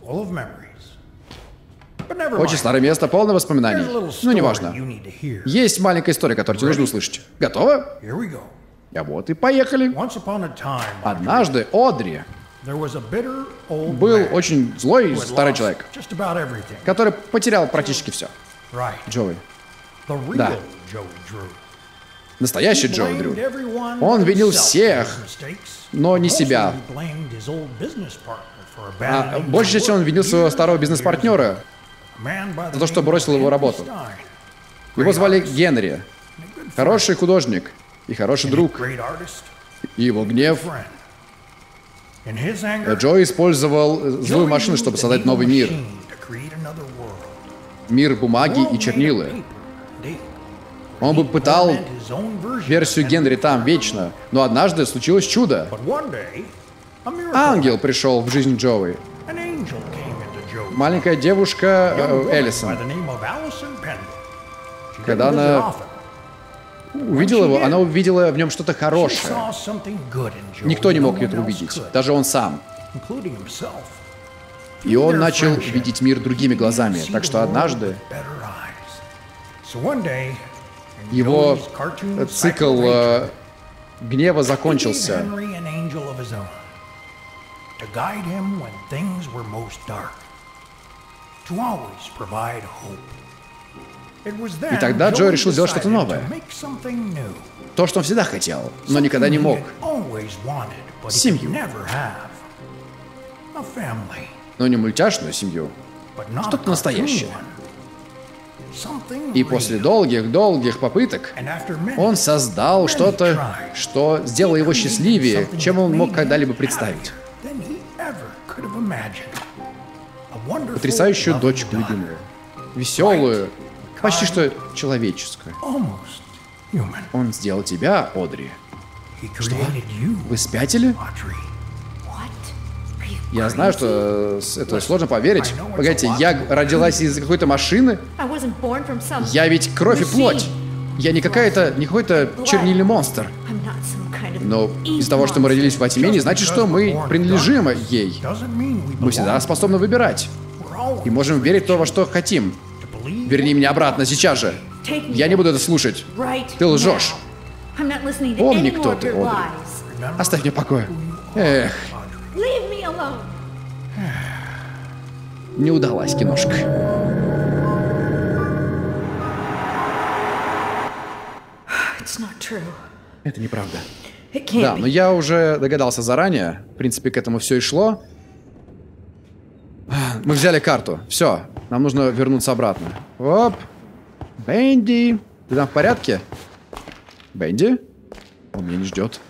Очень старое место, полное воспоминаний. Ну, неважно. Есть маленькая история, которую тебе нужно услышать. Готова? А вот и поехали. Однажды Одри был очень злой старый человек, который потерял практически все. Джоуи. Да. Настоящий Джоуи Дрю. Он винил всех, но не себя. А большей частью он винил своего старого бизнес-партнера за то, что бросил его работу. Его звали Генри. Хороший художник и хороший друг. И его гнев. Джоуи использовал злую машину, чтобы создать новый мир. Мир бумаги и чернилы. Он бы пытал версию Генри там вечно, но однажды случилось чудо. Ангел пришел в жизнь Джоуи. Маленькая девушка Элисон. Когда она увидела его, она увидела в нем что-то хорошее. Никто не мог это увидеть, даже он сам. И он начал видеть мир другими глазами. Так что однажды его цикл гнева закончился. И тогда Джо решил сделать что-то новое. То, что он всегда хотел, но никогда не мог. Семью. Но не мультяшную семью. Что-то настоящее. И после долгих попыток он создал что-то, что сделало его счастливее, чем он мог когда-либо представить. потрясающую дочку любимую. Веселую, почти что человеческую. Almost human. Он сделал тебя, Одри. He created you, Вы спятили? Audrey. What? Are you Я знаю, что это сложно поверить. Погодите, я родилась из какой-то машины? I wasn't born from some. Я ведь кровь и плоть. Я не какой-то чернильный монстр. I'm not some kind of Но из-за того, что мы родились во тьме, не значит, что мы принадлежим ей. Doesn't mean we Мы всегда belong. способны выбирать. We're И always можем верить в то, во что хотим. to believe. Верни меня обратно, сейчас же. Take me Я не буду это слушать. right Ты лжешь. now. I'm not listening to Помни, any кто more of ты, your Одри. lies. Оставь меня в покое. Эх, Leave me alone. не удалась киношка. It's not true. Это неправда. It can't Да, be. но я уже догадался заранее. В принципе, к этому все и шло. Мы взяли карту. Все, нам нужно вернуться обратно. Оп. Бенди. Ты там в порядке? Бенди? Он меня не ждет.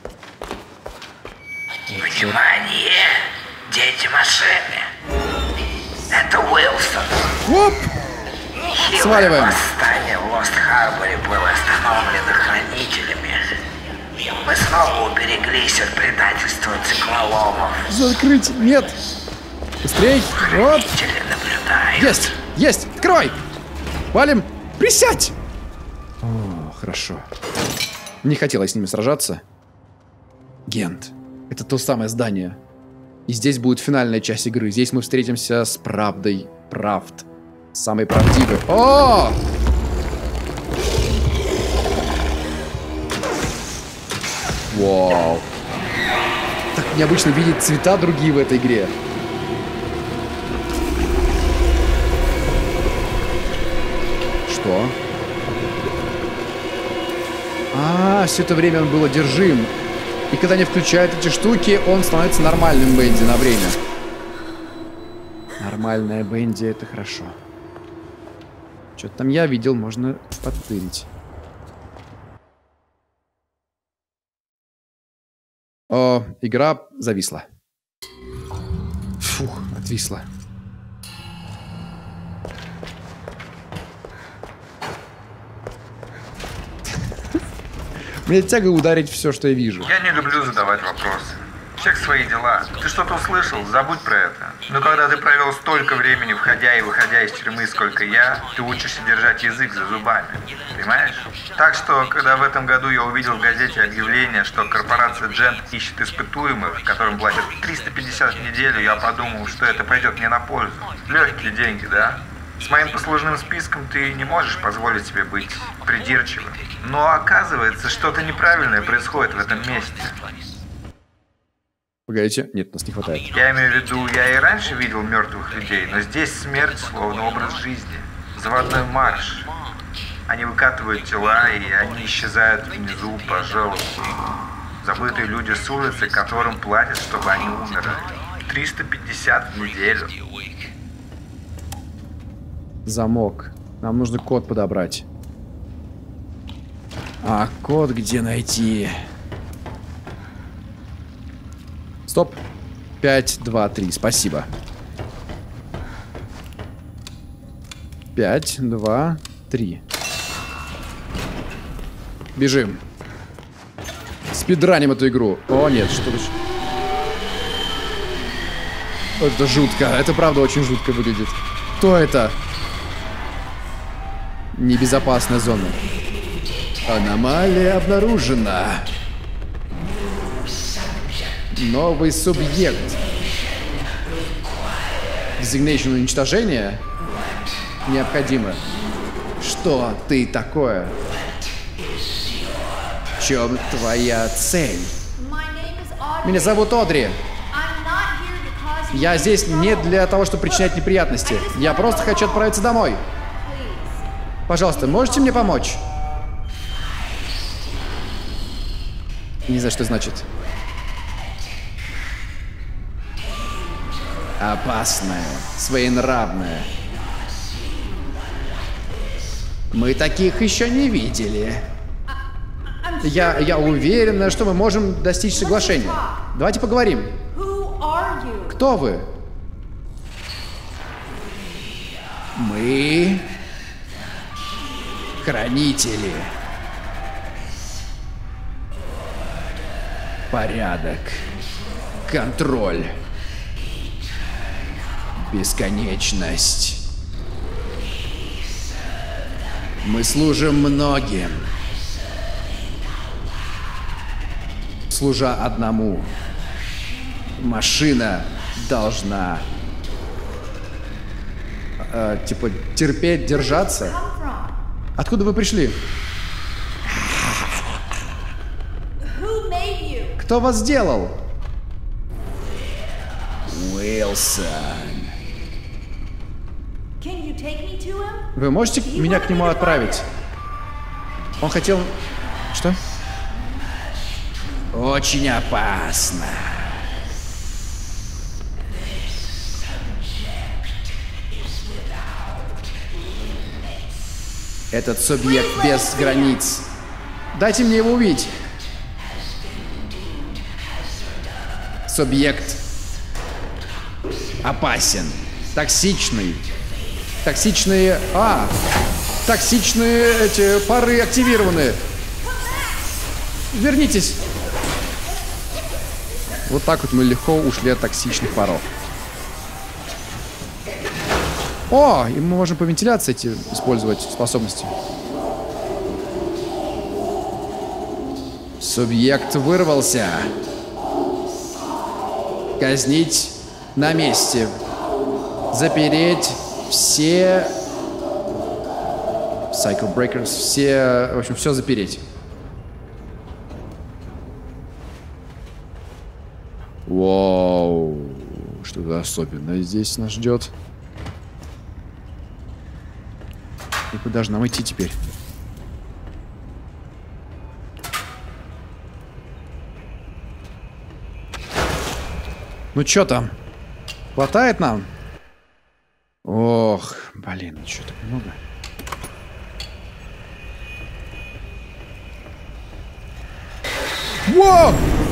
Внимание! Дети машины! Это Уилсон! Оп! Сваливаем. Восстание в Лост-Харборе было остановлено хранителями. Мы снова убереглись от предательства циклоломов. Закрыть. Нет. Быстрей. Оп. Хранители наблюдают. Есть. Есть. Открой. Валим. Присядь. О, хорошо. Не хотелось с ними сражаться. Гент. Это то самое здание. И здесь будет финальная часть игры. Здесь мы встретимся с правдой. Правд. Самый правдивый. О! Вау. Так необычно видеть цвета другие в этой игре. Что? Все это время он был одержим. И когда не включает эти штуки, он становится нормальным Бенди на время. Нормальная Бенди — это хорошо. Что-то там я видел, можно подтырить. О, игра зависла. Фух, отвисла. Мне тяга ударить все, что я вижу. Я не люблю задавать вопросы. Всех свои дела. Ты что-то услышал? Забудь про это. Но когда ты провел столько времени, входя и выходя из тюрьмы, сколько я, ты учишься держать язык за зубами. Понимаешь? Так что, когда в этом году я увидел в газете объявление, что корпорация Джент ищет испытуемых, которым платят 350 в неделю, я подумал, что это пойдет мне на пользу. Легкие деньги, да? С моим послужным списком ты не можешь позволить себе быть придирчивым. Но оказывается, что-то неправильное происходит в этом месте. Погодите, нет, нас не хватает. Я имею в виду, я и раньше видел мертвых людей, но здесь смерть словно образ жизни. Заводной марш. Они выкатывают тела, и они исчезают внизу по желобу. Забытые люди с улицы, которым платят, чтобы они умерли. 350 в неделю. Замок. Нам нужно код подобрать. А код где найти? Стоп. 5, 2, 3. Спасибо. 5, 2, 3. Бежим. Спидраним эту игру. О, нет, что-то... Это жутко. Это правда очень жутко выглядит. Кто это? Небезопасная зона. Аномалия обнаружена. Новый субъект. Designation уничтожения необходимо. Что ты такое? В чем твоя цель? Меня зовут Одри. Я здесь не для того, чтобы причинять неприятности. Я просто хочу отправиться домой. Пожалуйста, можете мне помочь? Не знаю, что значит. Опасная, своенравная. Мы таких еще не видели. Я уверена, что мы можем достичь соглашения. Давайте поговорим. Кто вы? Мы хранители. Порядок. Контроль. Бесконечность. Мы служим многим. Служа одному. Машина должна типа терпеть, держаться. Откуда вы пришли? Кто вас сделал? Уилсон. Вы можете меня к нему отправить? Он хотел... Что? Очень опасно. Этот субъект без границ. Дайте мне его увидеть. Субъект опасен. Токсичный. Токсичные... Токсичные эти пары активированы. Вернитесь. Вот так вот мы легко ушли от токсичных паров. О, и мы можем по вентиляции эти использовать способности. Субъект вырвался. Казнить на месте. Запереть все... Cycle Breakers, все... В общем, все запереть. Вау. Что-то особенное здесь нас ждет. И куда же нам идти теперь? Ну чё там? Хватает нам? Ох, блин, чё так много? Во!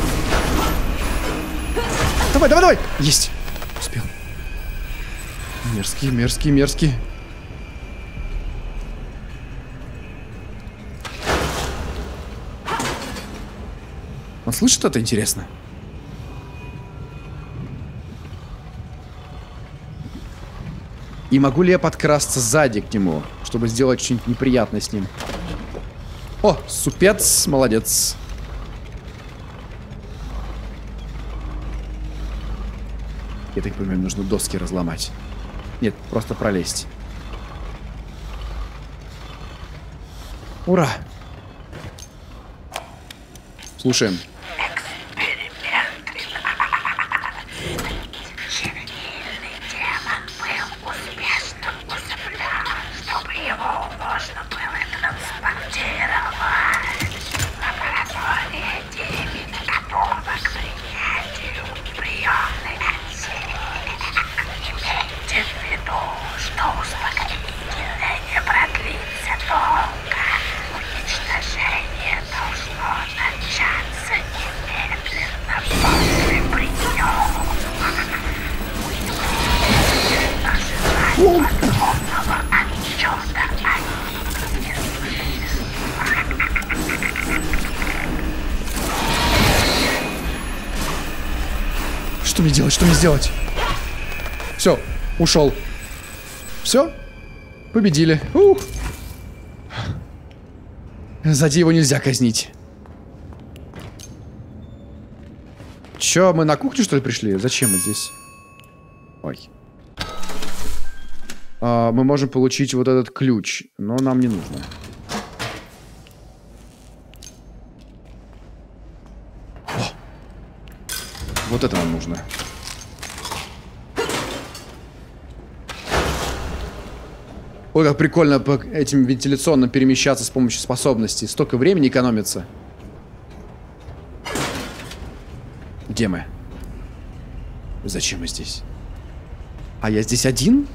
Давай, давай, давай! Есть! Успел. Мерзкий, мерзкий, мерзкий. Он слышит что-то интересно? И могу ли я подкрасться сзади к нему, чтобы сделать что-нибудь неприятное с ним? О, супец, молодец. Я так понимаю, нужно доски разломать. Нет, просто пролезть. Ура! Слушаем. Что мне делать? Что мне сделать? Все, ушел. Все? Победили. Ух. Сзади его нельзя казнить. Че, мы на кухню, что ли, пришли? Зачем мы здесь? Ой. Мы можем получить вот этот ключ, но нам не нужно. О! Вот это нам нужно. Ой, как прикольно по этим вентиляционным перемещаться с помощью способностей. Столько времени экономится. Где мы? Зачем мы здесь? А я здесь один?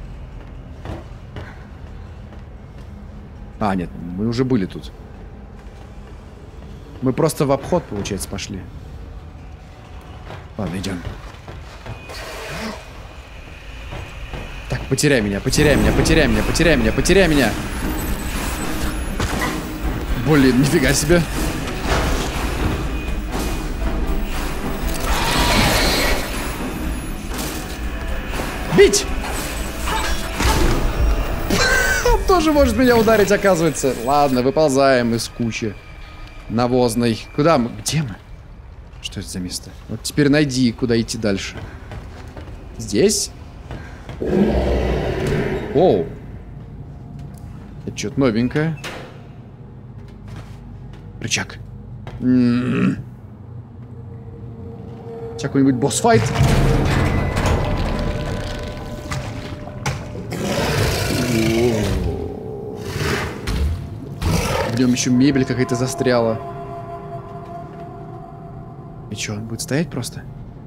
А, нет, мы уже были тут. Мы просто в обход, получается, пошли. Ладно, идем. Так, Потеряй меня, потеряй меня, потеряй меня, потеряй меня, потеряй меня. Блин, нифига себе. Бить! Он тоже может меня ударить, оказывается. Ладно, выползаем из кучи навозной. Куда мы? Где мы? Что это за место? Вот теперь найди, куда идти дальше. Здесь? Оу. Это что-то новенькое. Рычаг. Сейчас какой-нибудь босс-файт. В нем еще мебель какая-то застряла. И что, он будет стоять просто?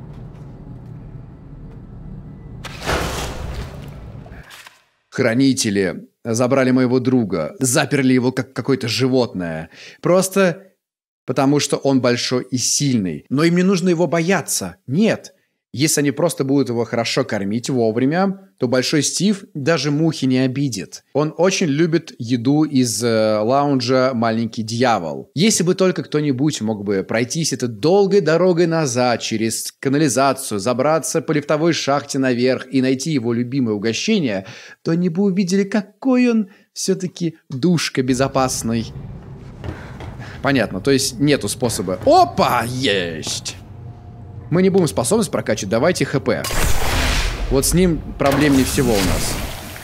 Хранители забрали моего друга, заперли его как какое-то животное. Просто потому, что он большой и сильный. Но им не нужно его бояться. Нет. Если они просто будут его хорошо кормить вовремя, то Большой Стив даже мухи не обидит. Он очень любит еду из лаунжа «Маленький дьявол». Если бы только кто-нибудь мог бы пройтись этой долгой дорогой назад через канализацию, забраться по лифтовой шахте наверх и найти его любимое угощение, то они бы увидели, какой он все-таки душка безопасный. Понятно, то есть нету способа. Опа, есть! Мы не будем способность прокачивать, давайте ХП. Вот с ним проблемнее всего у нас.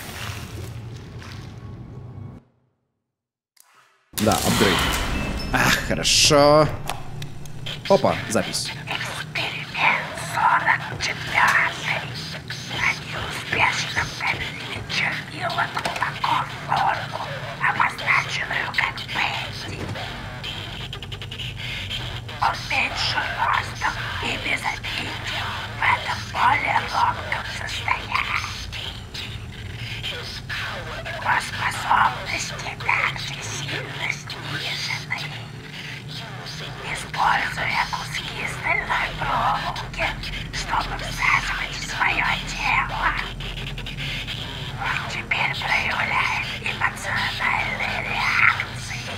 Да, апгрейд. Ах, хорошо. Опа, запись. Эксперимент 44. Они успешно провели чернила на такую форму, обозначенную как Бенди. Он меньше ростом и безобиден в этом более ломком состоянии. Его способности также сильно снижены. Используя куски стальной проволоки, чтобы всаживать в свое тело, он теперь проявляет эмоциональные реакции.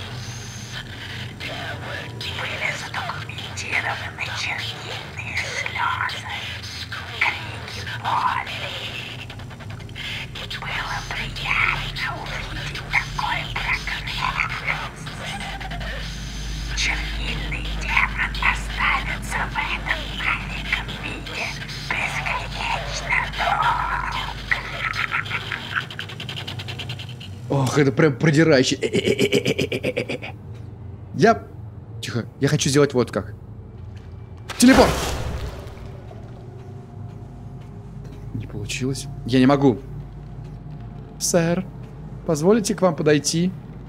Были задокументированы чернильные слезы, крики боли. Было приятно увидеть такой прогресс. Чернильный демон останется в этом маленьком виде бесконечно долго. Ох, это прям продирающе. Тихо, я хочу сделать вот как. Телепорт! Не получилось. Я не могу. Сэр, позволите к вам подойти?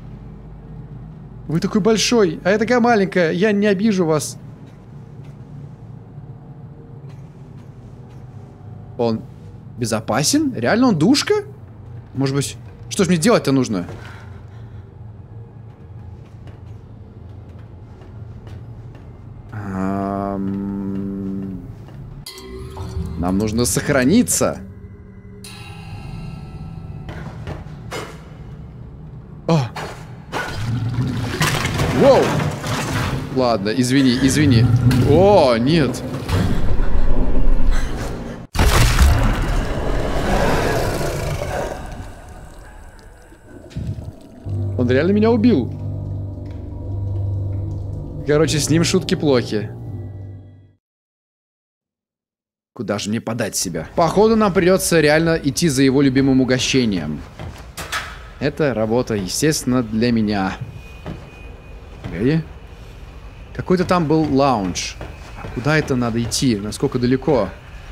Вы такой большой, а я такая маленькая. Я не обижу вас. Он безопасен? Реально он душка? Может быть... Что ж мне делать-то нужно? Нам нужно сохраниться. О! Воу! Ладно, извини, извини. О, нет. Он реально меня убил. Короче, с ним шутки плохи. Куда же мне подать себя? Походу, нам придется реально идти за его любимым угощением. Это работа, естественно, для меня. Погоди. Какой-то там был лаунж. А куда это надо идти? Насколько далеко?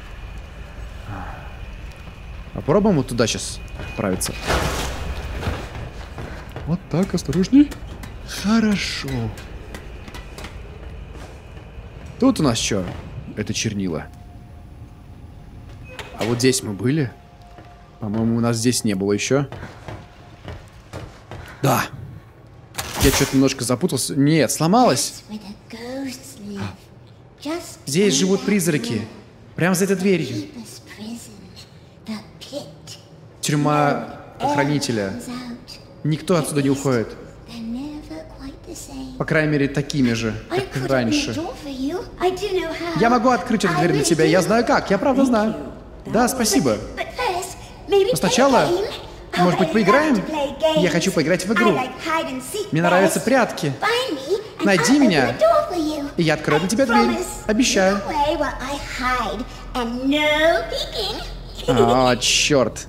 Попробуем вот туда сейчас отправиться. Вот так, осторожней. Хорошо. Тут у нас что? Это чернила. А вот здесь мы были? По-моему, у нас здесь не было еще. Да. Я что-то немножко запутался. Нет, сломалось. Здесь живут призраки. Прямо за этой дверью. Тюрьма хранителя. Никто отсюда не уходит. По крайней мере, такими же, как и раньше. Я могу открыть эту дверь для тебя, я знаю как, я правда знаю. Да, спасибо. Но сначала, может быть, поиграем? Я хочу поиграть в игру. Мне нравятся прятки. Найди меня, и я открою для тебя дверь. Обещаю. О, черт.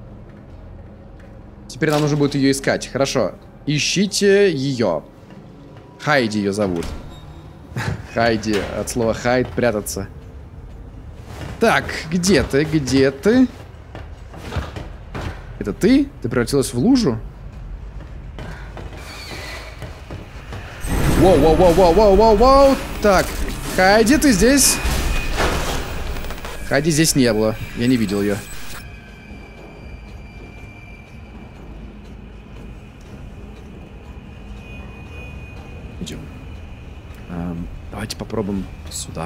Теперь нам нужно будет ее искать. Хорошо. Ищите ее. Хайди ее зовут. Хайди. От слова хайд, прятаться. Так, где ты? Где ты? Это ты? Ты превратилась в лужу? Воу-воу-воу-воу-воу-воу-воу! Так, Хайди, ты здесь? Хайди здесь не было. Я не видел ее. Идем. Давайте попробуем сюда.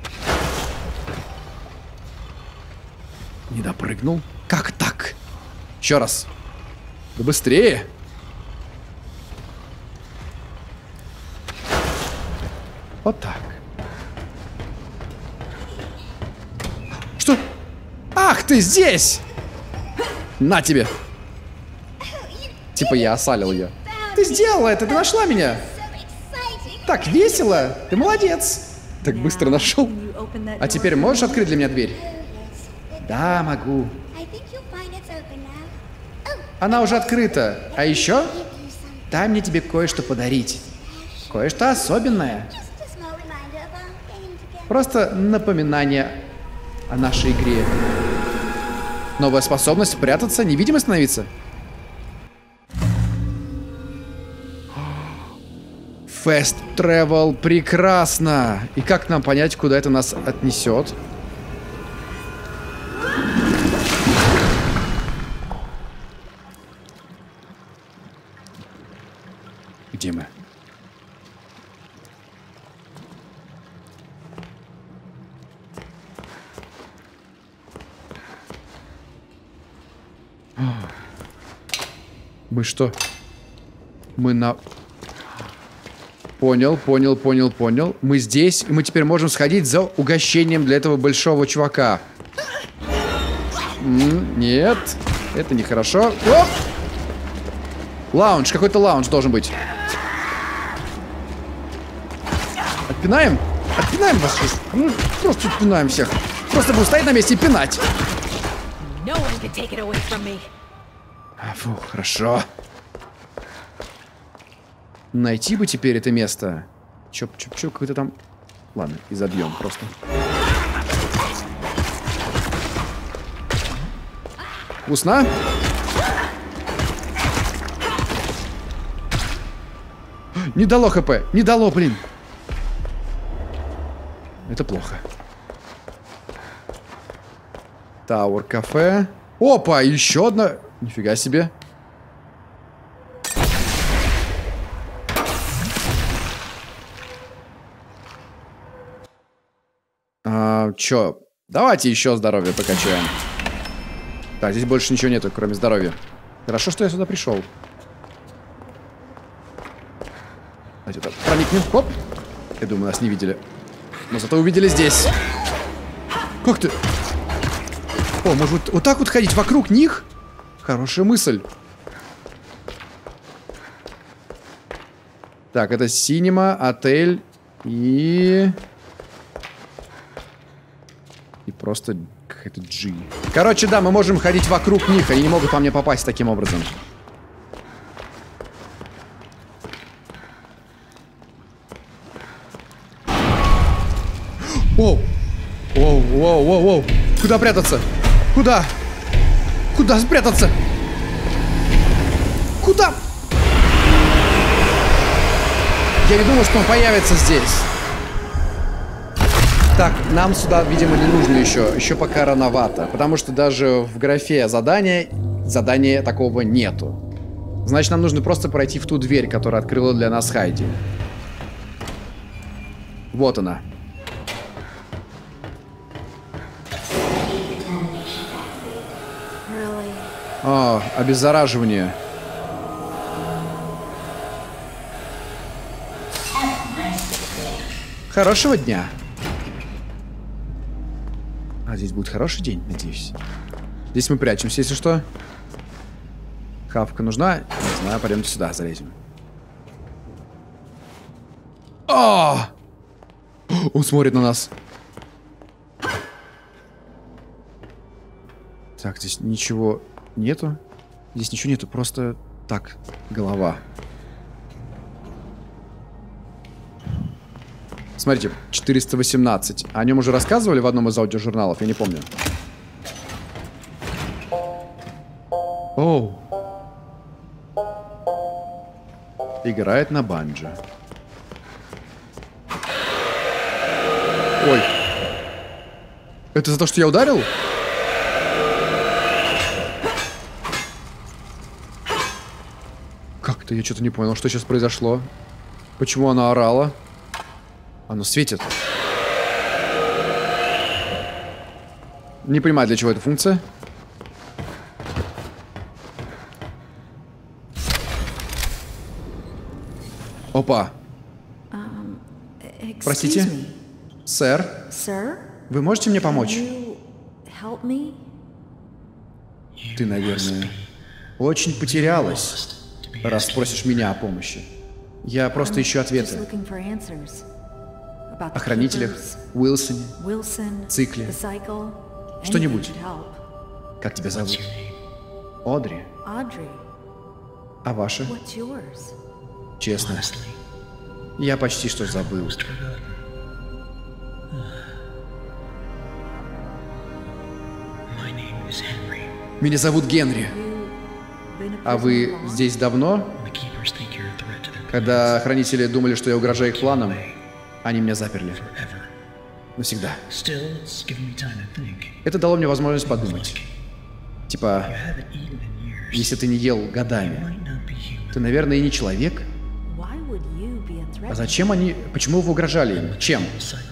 Не допрыгнул? Как так? Еще раз. Да быстрее. Вот так. Что? Ах, ты здесь! На тебе. Типа я осалил ее. Ты сделала это, ты нашла меня. Так весело. Ты молодец. Так быстро нашел. А теперь можешь открыть для меня дверь? Да, могу. Она уже открыта. А еще? Дай мне тебе кое-что подарить. Кое-что особенное. Просто напоминание о нашей игре. Новая способность прятаться, невидимо становиться. Fast Travel, прекрасно. И как нам понять, куда это нас отнесет? Где мы? Мы что? Мы на... Понял. Мы здесь, и мы теперь можем сходить за угощением для этого большого чувака. Нет, это нехорошо. Оп! Лаунж, какой-то лаунж должен быть. Отпинаем? Отпинаем вас? Просто отпинаем всех. Просто будем стоять на месте и пинать. Фу, хорошо. Найти бы теперь это место. Чоп-чоп-чоп, какой-то там... Ладно, и забьем просто. Вкусно? Не дало хп, не дало, блин. Это плохо. Тауэр кафе. Опа, еще одна. Нифига себе. Чё? Давайте еще здоровье покачаем. Так, здесь больше ничего нету, кроме здоровья. Хорошо, что я сюда пришел. Давайте так, проникнем. Оп. Я думаю, нас не видели. Но зато увидели здесь. Как ты? О, может вот так вот ходить вокруг них? Хорошая мысль. Так, это синема, отель и просто какая-то G. Короче, да, мы можем ходить вокруг них. Они не могут по мне попасть таким образом. Оу! Воу! Куда прятаться? Куда? Куда спрятаться? Куда? Я не думал, что он появится здесь. Так, нам сюда, видимо, не нужно еще. Еще пока рановато. Потому что даже в графе задания такого нету. Значит, нам нужно просто пройти в ту дверь, которая открыла для нас Хайди. Вот она. Обеззараживание. Хорошего дня. Здесь будет хороший день, надеюсь. Здесь мы прячемся, если что. Хавка нужна? Не знаю, пойдемте сюда, залезем. Он смотрит на нас. Так, здесь ничего нету. Здесь ничего нету, просто так, голова. Смотрите, 418. О нем уже рассказывали в одном из аудиожурналов, я не помню. Оу. Играет на банджо. Ой. Это за то, что я ударил? Как-то я что-то не понял, что сейчас произошло. Почему она орала? Оно светит. Не понимаю, для чего эта функция. Опа. Простите? Сэр? Вы можете мне помочь? Ты, наверное, очень потерялась, раз просишь меня о помощи. Я просто ищу ответы. О хранителях, Уилсоне, цикле. Что-нибудь. Как тебя зовут? Одри. А ваша? Честно, я почти что забыл. Меня зовут Генри. А вы здесь давно? Когда хранители думали, что я угрожаю их планам, они меня заперли. Навсегда. Это дало мне возможность подумать. Типа, если ты не ел годами, ты, наверное, и не человек. А зачем они... Почему вы угрожали им? Чем?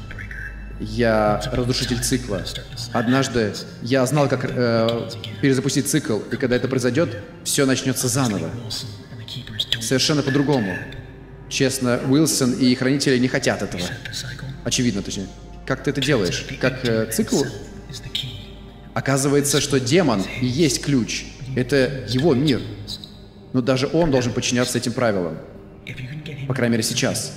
Я разрушитель цикла. Однажды я знал, как перезапустить цикл, и когда это произойдет, все начнется заново. Совершенно по-другому. Честно, Уилсон и хранители не хотят этого. Очевидно, точнее. Как ты это делаешь? Как цикл? Оказывается, что демон и есть ключ. Это его мир. Но даже он должен подчиняться этим правилам. По крайней мере, сейчас.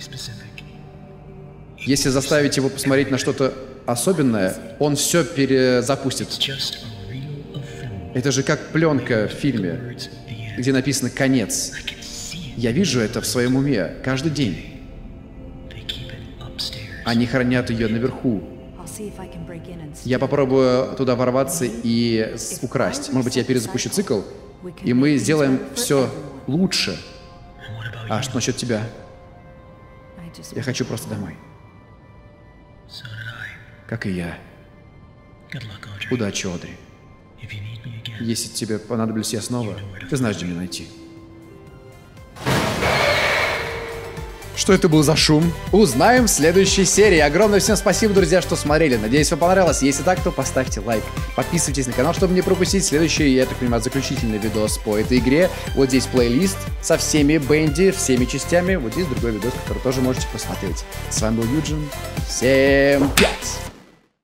Если заставить его посмотреть на что-то особенное, он все перезапустит. Это же как пленка в фильме, где написано «конец». Я вижу это в своем уме каждый день. Они хранят ее наверху. Я попробую туда ворваться и украсть. Может быть, я перезапущу цикл, и мы сделаем все лучше. А что насчет тебя? Я хочу просто домой. Как и я. Удачи, Одри. Если тебе понадоблюсь я снова, ты знаешь, где меня найти. Что это был за шум? Узнаем в следующей серии. Огромное всем спасибо, друзья, что смотрели. Надеюсь, вам понравилось. Если так, то поставьте лайк. Подписывайтесь на канал, чтобы не пропустить следующий, я так понимаю, заключительный видос по этой игре. Вот здесь плейлист со всеми Бенди, всеми частями. Вот здесь другой видос, который тоже можете посмотреть. С вами был Юджин. Всем пять!